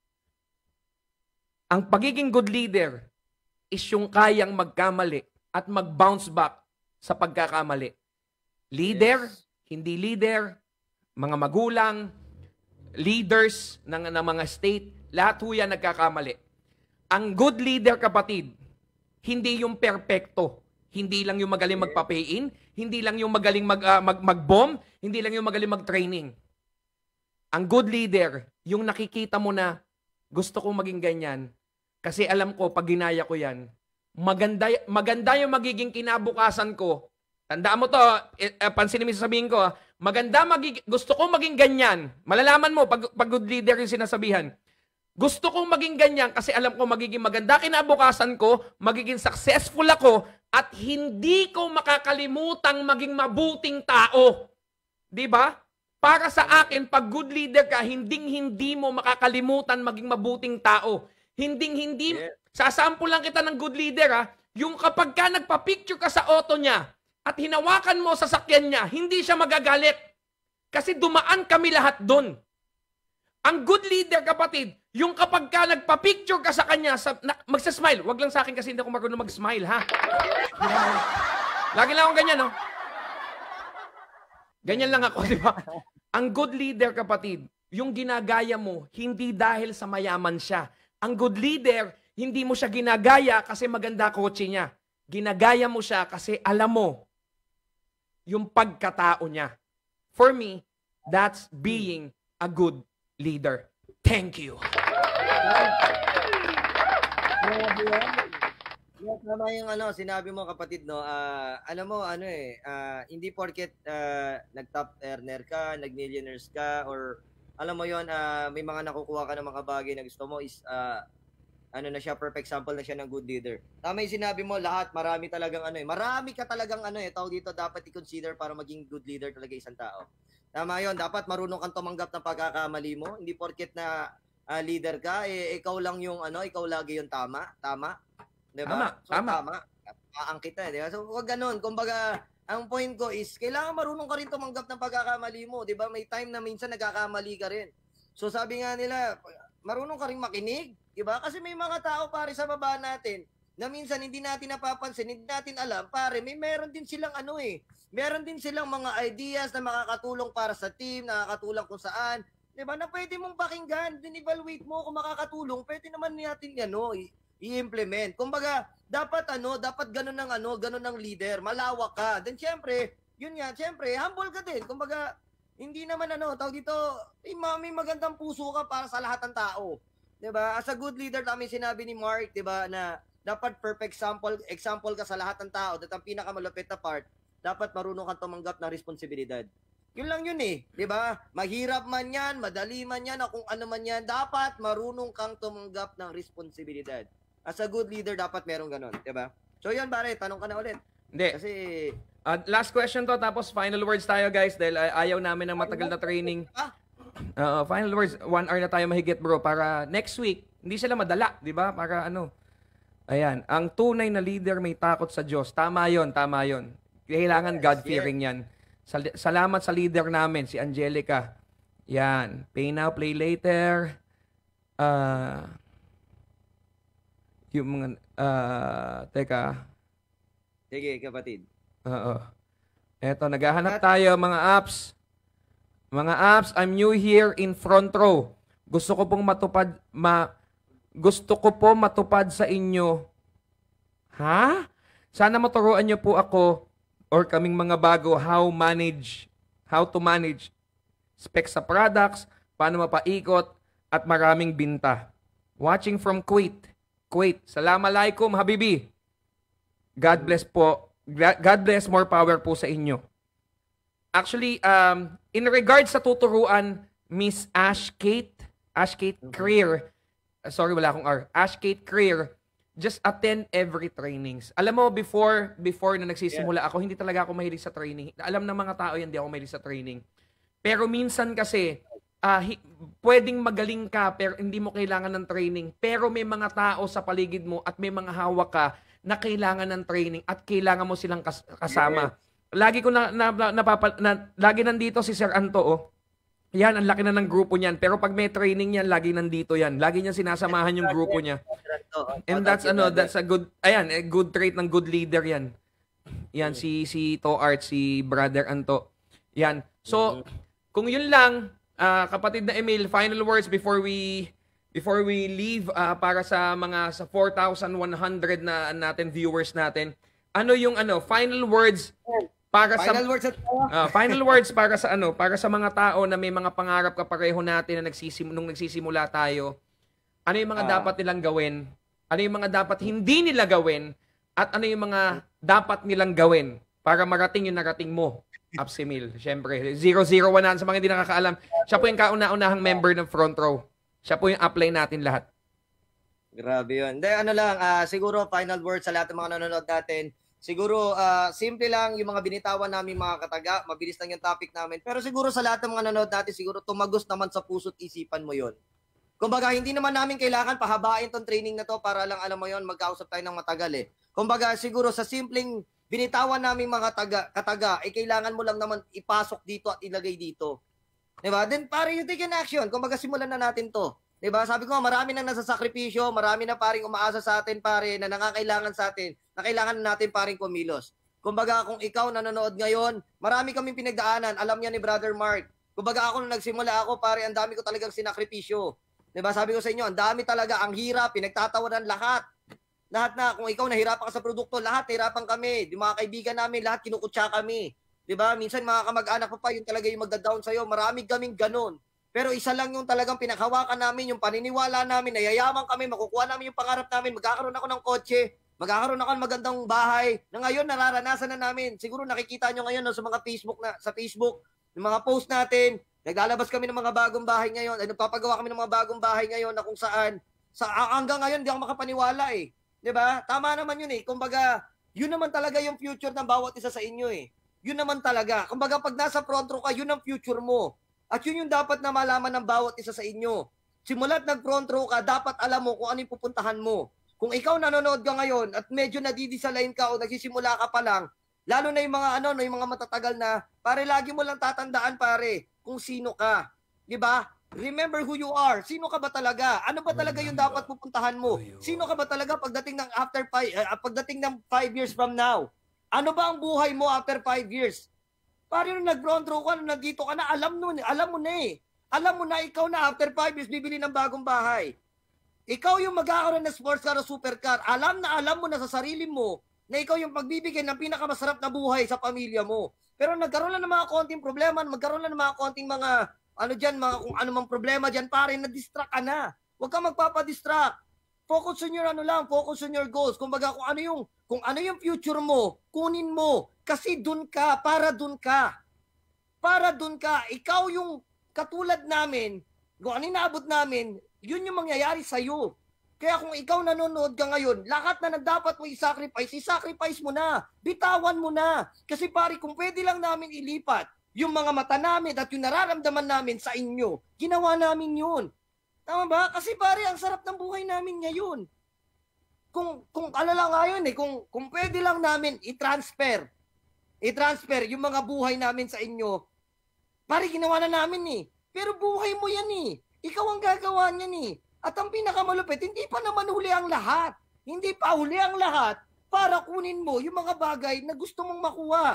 S1: ang pagiging good leader is yung kayang magkamali at mag-bounce back sa pagkakamali. Leader,
S3: Yes.
S1: hindi leader, mga magulang, leaders ng, ng mga state, lahat ho yan nagkakamali. Ang good leader, kapatid, hindi yung perpekto. Hindi lang yung magaling magpa-pay-in, hindi lang yung magaling mag, uh, mag, mag-bomb, hindi lang yung magaling mag-training. Ang good leader, yung nakikita mo na gusto kong maging ganyan kasi alam ko pag ginaya ko yan, maganda, maganda yung magiging kinabukasan ko. Tandaan mo to, eh, eh, pansinin mo yung sasabihin ko, ah. maganda, magig- gusto kong maging ganyan. Malalaman mo, pag, pag good leader yung sinasabihan, gusto kong maging ganyan kasi alam ko magiging maganda kinabukasan ko, magiging successful ako, at hindi ko makakalimutang maging mabuting tao. Di ba? Para sa akin, pag good leader ka, hinding-hindi mo makakalimutan maging mabuting tao. Hinding-hindi,
S3: Yeah.
S1: sasample lang kita ng good leader, ha, yung kapag ka nagpa-picture ka sa auto niya, at hinawakan mo sa sakyan niya, hindi siya magagalit. Kasi dumaan kami lahat doon. Ang good leader, kapatid, yung kapag ka nagpa-picture ka sa kanya, sa, na, magsasmile. Wag lang sa akin kasi hindi ako marunong mag-smile, ha? Lagi lang akong ganyan, no? Ganyan lang ako, di ba? Ang good leader, kapatid, yung ginagaya mo, hindi dahil sa mayaman siya. Ang good leader, hindi mo siya ginagaya kasi maganda kotse niya. Ginagaya mo siya kasi alam mo yung pagkatao niya. For me, that's being a good leader. Thank you.
S3: Yeah, tama yung ano, sinabi mo, kapatid, no. Ah, alam mo, ano eh, ah, hindi porket ah, nag-top earner ka, nag-millionaires ka, or alam mo yon, ah, may mga nakukuha ka ng mga bagay na gusto mo is ah, ano na siya, perfect sample na siya ng good leader. Tama yung sinabi mo, lahat, marami talagang ano eh, marami ka talagang ano eh, tao dito dapat i-consider para maging good leader talaga isang tao. Tama yon, dapat marunong kang tumanggap ng pagkakamali mo, hindi porket na ah, leader ka, eh, ikaw lang yung ano, ikaw lagi yung tama, tama, di ba?
S1: Tama,
S3: So,
S1: tama.
S3: tama. Aang kita, di ba? So, huwag ganun. Kumbaga, ang point ko is, kailangan marunong ka rin tumanggap ng pagkakamali mo, di ba? May time na minsan nagkakamali ka rin. So, sabi nga nila, marunong ka rin makinig, di ba? Kasi may mga tao, pare, sa baba natin, na minsan hindi natin napapansin, hindi natin alam, pare, may meron din silang ano eh, meron din silang mga ideas na makakatulong para sa team, nakakatulong kung saan, di ba, na pwede mong pakinggan, din-evaluate mo kung makakatulong, pwede naman natin ano, i- i-implement. Kumbaga, dapat ano, dapat ganun ng ano, ganun ng leader, malawak ka. Then syempre, yun nga, syempre, humble ka din. Kumbaga, hindi naman ano, tawag dito, may, ma- may magandang puso ka para sa lahat ng tao. 'Di ba? As a good leader, tama yung sinabi ni Mark, 'di ba, na dapat perfect example, example ka sa lahat ng tao. At ang pinakamalupit na part, dapat marunong kang tumanggap ng responsibilidad. Yun lang yun eh, 'di ba? Mahirap man 'yan, madali man 'yan, o kung ano man 'yan, dapat marunong kang tumanggap ng responsibilidad. As a good leader, dapat merong ganun, 'di ba? So yun, pare, tanong ka na ulit.
S1: Hindi.
S3: Kasi
S1: Uh, last question to, tapos final words tayo, guys, dahil uh, ayaw namin ng matagal na training.
S3: ah,
S1: Uh, final words, one hour na tayo mahigit, bro, para next week, hindi sila madala, di ba? Para ano, ayan, ang tunay na leader may takot sa Diyos. Tama yon, tama yon. Kailangan God-fearing yan. Sal- salamat sa leader namin, si Angelica. Yan, pay now, play later. Uh, yung mga, uh, teka,
S3: sige, kapatid.
S1: oo. Eto, naghahanap tayo mga apps. Mga apps, I'm new here in front row. Gusto ko pong matupad, ma, gusto ko po matupad sa inyo. Ha? Sana maturuan niyo po ako or kaming mga bago how manage, how to manage specs sa products, paano mapaikot, at maraming binta. Watching from Kuwait. Kuwait. Assalamualaikum, Habibi. God bless po. God bless, more power po sa inyo. Actually, um, in regards sa tuturuan, Miss Ash Kate, Ash Kate Creer, uh, sorry, wala akong R, Ash Kate Creer, just attend every trainings. Alam mo, before before na nagsisimula ako, hindi talaga ako mahilig sa training. Alam ng mga tao yan, hindi ako mahilig sa training. Pero minsan kasi, uh, hi- pwedeng magaling ka, pero hindi mo kailangan ng training. Pero may mga tao sa paligid mo at may mga hawak ka na kailangan ng training at kailangan mo silang kas- kasama. Lagi ko na, na, na, napapa, na lagi nandito si Sir Anto, oh. Yan, ang laki na ng grupo niyan. Pero pag may training yan, lagi nandito yan. Lagi niya sinasamahan yung grupo niya. And that's ano, that's a good, ayan, a good trait ng good leader yan. Yan, si si To Art, si Brother Anto. Yan. So, kung yun lang, uh, kapatid na Emil, final words before we before we leave uh, para sa mga sa four thousand one hundred na natin viewers natin. Ano yung ano, final words para
S4: Final
S1: sa
S4: words at
S1: uh, final words para sa ano, para sa mga tao na may mga pangarap kapareho natin na nagsisim nung nagsisimula tayo. Ano yung mga
S3: Ah.
S1: dapat nilang gawin? Ano yung mga dapat hindi nila gawin? At ano yung mga dapat nilang gawin para marating yung narating mo? Upsimil, syempre. zero zero one na sa mga hindi nakakaalam. Siya po yung kauna-unahang member ng front row. Siya po yung apply natin lahat.
S4: Grabe yun. Hindi, ano lang, ah, siguro final word sa lahat ng mga nanonood natin. Siguro, ah, simple lang yung mga binitawan namin mga kataga. Mabilis lang yung topic namin. Pero siguro sa lahat ng mga nanonood natin, siguro tumagos naman sa puso't isipan mo yon. Kumbaga, hindi naman namin kailangan pahabain tong training na to para lang, alam mo yon, magkausap tayo ng matagal eh. Kumbaga, siguro sa simpleng binitawan namin mga taga, kataga, eh kailangan mo lang naman ipasok dito at ilagay dito. Diba? Then, pare, you take an action. Kumbaga, simulan na natin to. Diba? Sabi ko, marami nang nasasakripisyo, marami na paring umaasa sa atin, pare, na nakakailangan sa atin, na kailangan natin paring kumilos. Kumbaga, kung ikaw nanonood ngayon, marami kaming pinagdaanan. Alam niya ni Brother Mark. Kumbaga, ako nung nagsimula ako, pare, ang dami ko talagang sinakripisyo. Diba? Sabi ko sa inyo, ang dami talaga, ang hirap, pinagtatawanan lahat. Lahat na, kung ikaw nahirapan ka sa produkto, lahat nahirapan kami. Di mga kaibigan namin, lahat kinukutsa kami. Diba? Minsan mga kamag-anak ko pa, yun talaga yung magda-down sa'yo. Marami kaming ganun. Pero isa lang yung talagang pinakawakan namin, yung paniniwala namin, nayayaman kami, makukuha namin yung pangarap namin, magkakaroon ako ng kotse, magkakaroon ako ng magandang bahay, na ngayon nararanasan na namin. Siguro nakikita nyo ngayon no, sa mga Facebook, na, sa Facebook, yung mga post natin, naglalabas kami ng mga bagong bahay ngayon, ay nagpapagawa kami ng mga bagong bahay ngayon na kung saan, sa, hanggang ngayon, di ako makapaniwala eh. Diba? Tama naman yun eh. Kumbaga, yun naman talaga yung future ng bawat isa sa inyo eh. Yun naman talaga. Kumbaga, pag nasa front row ka, yun ang future mo. At yun yung dapat na malaman ng bawat isa sa inyo. Simula't nag-front row ka, dapat alam mo kung ano yung pupuntahan mo. Kung ikaw nanonood ka ngayon at medyo nadidisalain ka o nagsisimula ka pa lang, lalo na yung mga ano, no, yung mga matatagal na, pare, lagi mo lang tatandaan, pare, kung sino ka. Di ba? Remember who you are. Sino ka ba talaga? Ano ba talaga yung dapat pupuntahan mo? Sino ka ba talaga pagdating ng after five, uh, pagdating ng five years from now? Ano ba ang buhay mo after five years? Pare, nung nag-front row ka, nung nandito ka na, alam, nun, alam mo na eh. Alam mo na ikaw na after five years, bibili ng bagong bahay. Ikaw yung magkakaroon ng sports car o supercar. Alam na alam mo na sa sarili mo na ikaw yung pagbibigay ng pinakamasarap na buhay sa pamilya mo. Pero nagkaroon lang ng mga konting problema, magkaroon lang ng mga konting mga, ano dyan, mga kung ano mang problema dyan, pare, na-distract ka na. Huwag kang magpapadistract. Focus on your ano lang, focus on your goals. Kumbaga kung ano yung kung ano yung future mo, kunin mo kasi dun ka, para dun ka. Para dun ka. Ikaw yung katulad namin, kung ano yung naabot namin, yun yung mangyayari sa iyo. Kaya kung ikaw nanonood ka ngayon, lahat na dapat mo i-sacrifice, i-sacrifice mo na. Bitawan mo na. Kasi pare, kung pwede lang namin ilipat yung mga mata namin at yung nararamdaman namin sa inyo, ginawa namin yun. Tama ba? Kasi pare, ang sarap ng buhay namin ngayon. Kung, kung ano lang ngayon eh, kung, kung pwede lang namin i-transfer, i-transfer yung mga buhay namin sa inyo, pare, ginawa na namin eh. Pero buhay mo yan eh. Ikaw ang gagawa niyan eh. At ang pinakamalupit, hindi pa naman huli ang lahat. Hindi pa huli ang lahat para kunin mo yung mga bagay na gusto mong makuha.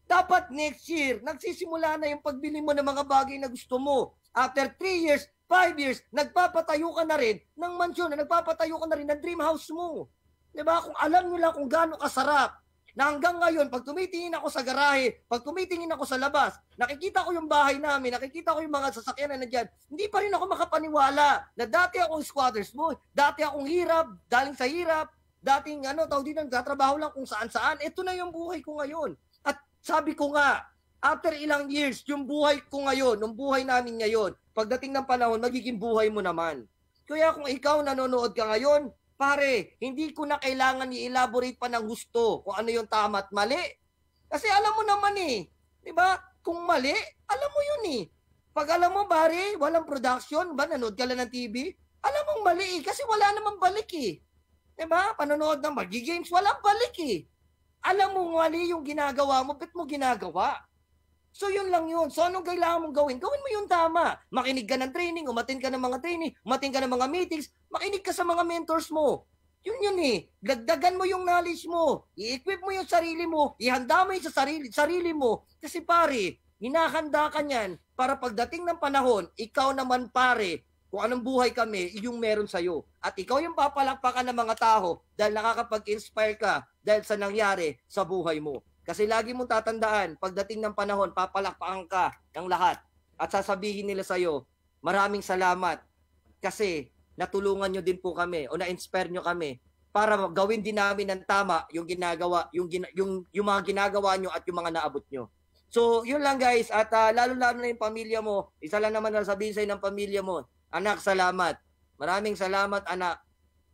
S4: Dapat next year, nagsisimula na yung pagbili mo ng mga bagay na gusto mo. After three years, five years, nagpapatayo ka na rin ng mansyon, na nagpapatayo ka na rin ng dream house mo. Diba? Kung alam nyo lang kung gaano kasarap, na hanggang ngayon, pag tumitingin ako sa garahe, pag tumitingin ako sa labas, nakikita ko yung bahay namin, nakikita ko yung mga sasakyan na nandyan, hindi pa rin ako makapaniwala na dati akong squatters boy, dati akong hirap, daling sa hirap, dating ano, tawag din, nagtatrabaho lang kung saan-saan, ito na yung buhay ko ngayon. At sabi ko nga, after ilang years, yung buhay ko ngayon, yung buhay namin ngayon, pagdating ng panahon, magiging buhay mo naman. Kaya kung ikaw nanonood ka ngayon, pare, hindi ko na kailangan i-elaborate pa ng gusto kung ano yung tama at mali. Kasi alam mo naman eh, di ba? Kung mali, alam mo yun eh. Pag alam mo, pare, walang production, ba, nanood ka lang ng T V, alam mong mali eh, kasi wala namang balik eh. Di ba? Panonood ng magi-games, walang balik eh. Alam mo mali yung ginagawa mo, ba't mo ginagawa? So yun lang yun. So anong kailangan mong gawin? Gawin mo yung tama. Makinig ka ng training, umatin ka ng mga training, umatin ka ng mga meetings, makinig ka sa mga mentors mo. Yun yun eh. Dagdagan mo yung knowledge mo. I-equip mo yung sarili mo. Ihanda mo yung sa sarili, sarili mo. Kasi pare, hinahanda ka niyan para pagdating ng panahon, ikaw naman pare, kung anong buhay kami, yung meron sa'yo. At ikaw yung papalakpakan ng mga tao dahil nakakapag-inspire ka dahil sa nangyari sa buhay mo. Kasi lagi mong tatandaan, pagdating ng panahon, papalakpakan ka ng lahat. At sasabihin nila sa'yo, maraming salamat kasi natulungan nyo din po kami o na-inspire nyo kami para gawin din namin ng tama yung ginagawa, yung, yung, yung mga ginagawa nyo at yung mga naabot nyo. So, yun lang guys. At uh, lalo-lalo na yung pamilya mo. Isa lang naman na sabihin sa'yo ng pamilya mo, anak, salamat. Maraming salamat, anak.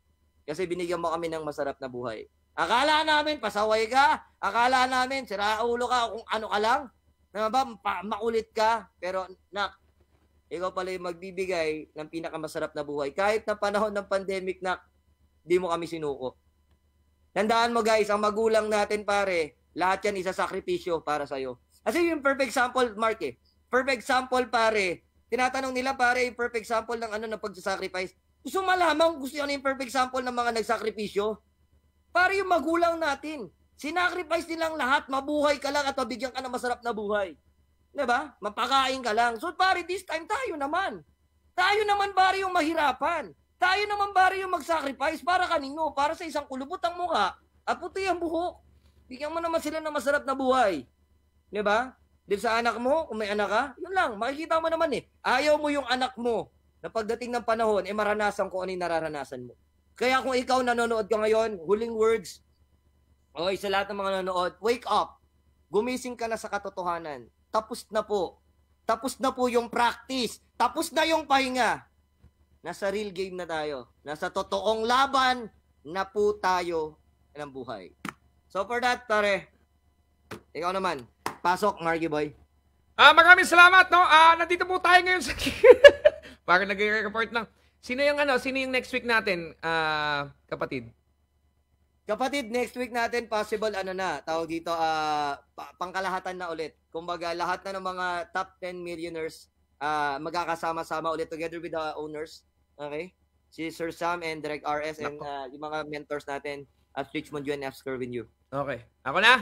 S4: Kasi binigyan mo kami ng masarap na buhay. Akala namin, pasaway ka. Akala namin, siraulo ka kung ano ka lang. Na ba, pa, makulit ka. Pero, nak, ikaw pala yung magbibigay ng pinakamasarap na buhay. Kahit na panahon ng pandemic, nak, di mo kami sinuko. Tandaan mo guys, ang magulang natin pare, lahat yan isasakripisyo para sa'yo. Kasi yung perfect sample, Mark eh. Perfect sample pare. Tinatanong nila pare, yung perfect sample ng ano ng pagsasacrifice. Gusto malamang gusto yan yung perfect sample ng mga nagsakripisyo. Para yung magulang natin, sinacrifice nilang lahat, mabuhay ka lang at mabigyan ka ng masarap na buhay. Diba? Mapakain ka lang. So pare, this time tayo naman. Tayo naman pare yung mahirapan. Tayo naman pare yung mag-sacrifice para kanino? Para sa isang kulubot ang mukha at puti ang buhok. Bigyan mo naman sila ng masarap na buhay. Diba? Dil sa anak mo, kung may anak ka, yun lang, makikita mo naman eh. Ayaw mo yung anak mo na pagdating ng panahon, eh maranasan kung ano yung nararanasan mo. Kaya kung ikaw nanonood ka ngayon, huling words, okay, sa lahat ng mga nanonood, wake up. Gumising ka na sa katotohanan. Tapos na po. Tapos na po yung practice. Tapos na yung pahinga. Nasa real game na tayo. Nasa totoong laban na po tayo ng buhay. So for that, pare, ikaw naman. Pasok, Marky Boy.
S1: Ah, maraming salamat, no? Ah, nandito po tayo ngayon sa para nag-report lang. Sino yung ano, sino yung next week natin, ah, kapatid?
S4: Kapatid, next week natin possible ano na, tawag dito uh, pa- pangkalahatan na ulit. Kumbaga lahat na ng mga top ten millionaires uh, magkakasama-sama ulit together with the owners. Okay? Si Sir Sam and Direct R S and uh, yung mga mentors natin at Richmond U N F Scorpin U.
S1: Okay. Ako na?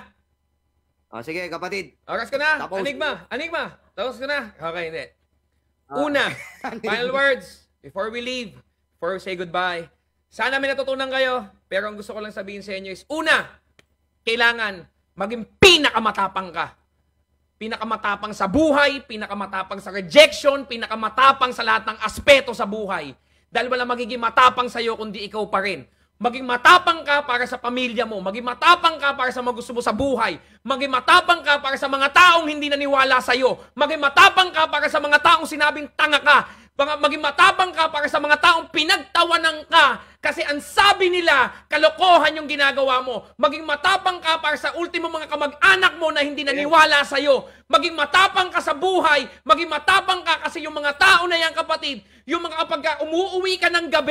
S4: Oh, sige, kapatid.
S1: Oras ka na.
S4: Tapos.
S1: Anigma. Anigma. Tapos ka na. Okay, hindi.
S4: Uh,
S1: Una, final words before we leave, before we say goodbye. Sana may natutunan kayo, pero ang gusto ko lang sabihin sa inyo is, una, kailangan maging pinakamatapang ka. Pinakamatapang sa buhay, pinakamatapang sa rejection, pinakamatapang sa lahat ng aspeto sa buhay. Dahil wala magiging matapang sa'yo kundi ikaw pa rin. Maging matapang ka para sa pamilya mo. Maging matapang ka para sa mga gusto mo sa buhay. Maging matapang ka para sa mga taong hindi naniwala sa'yo. Maging matapang ka para sa mga taong sinabing tanga ka. Maging matapang ka para sa mga taong pinagtawanan ka. Kasi ang sabi nila, kalokohan yung ginagawa mo. Maging matapang ka para sa ultimo mga kamag-anak mo na hindi naniwala sa'yo. Maging matapang ka sa buhay. Maging matapang ka kasi yung mga tao na yan, kapatid, yung mga kapag umuuwi ka ng gabi,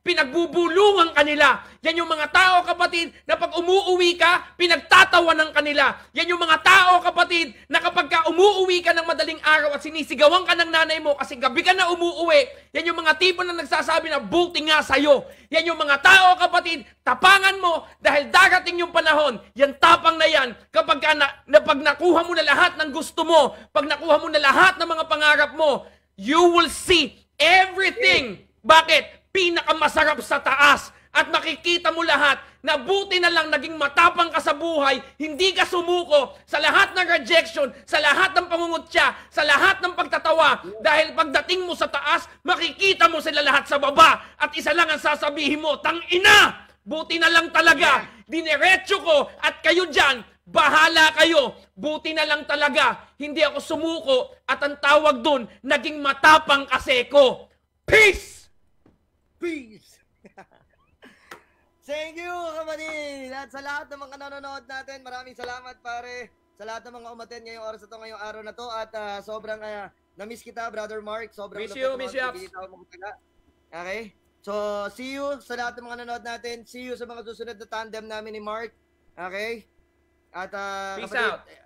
S1: pinagbubulungan kanila. Yan yung mga tao, kapatid, na pag umuuwi ka, pinagtatawanan kanila. Yan yung mga tao, kapatid, na kapag ka umuuwi ka ng madaling araw at sinisigawan ka ng nanay mo kasi gabi ka na umuuwi, yan yung mga tipo na nagsasabi na buti nga sa'yo. Yan yung mga tao, kapatid, tapangan mo dahil darating yung panahon. Yan tapang na yan. Kapag ka na, na pag nakuha mo na lahat ng gusto mo, pag nakuha mo na lahat ng mga pangarap mo, you will see everything. Bakit? Pinakamasarap sa taas. At makikita mo lahat na buti na lang naging matapang ka sa buhay, hindi ka sumuko sa lahat ng rejection, sa lahat ng pangungutya, sa lahat ng pagtatawa. Dahil pagdating mo sa taas, makikita mo sila lahat sa baba. At isa lang ang sasabihin mo, tangina! Buti na lang talaga. Dinerecho ko at kayo dyan, bahala kayo. Buti na lang talaga. Hindi ako sumuko at ang tawag dun, naging matapang kasi ko. Peace!
S4: Peace! Thank you, kapatid! At sa lahat ng mga nanonood natin, maraming salamat, pare. Sa lahat ng mga umaten ngayong oras na to, ngayong araw na to. At uh, sobrang uh, na-miss kita, Brother Mark. Sobrang
S1: Miss you, miss you.
S4: Okay? So, see you sa lahat ng mga nanonood natin. See you sa mga susunod na tandem namin ni Mark. Okay? At uh,
S1: Peace
S4: kapatid,
S1: out.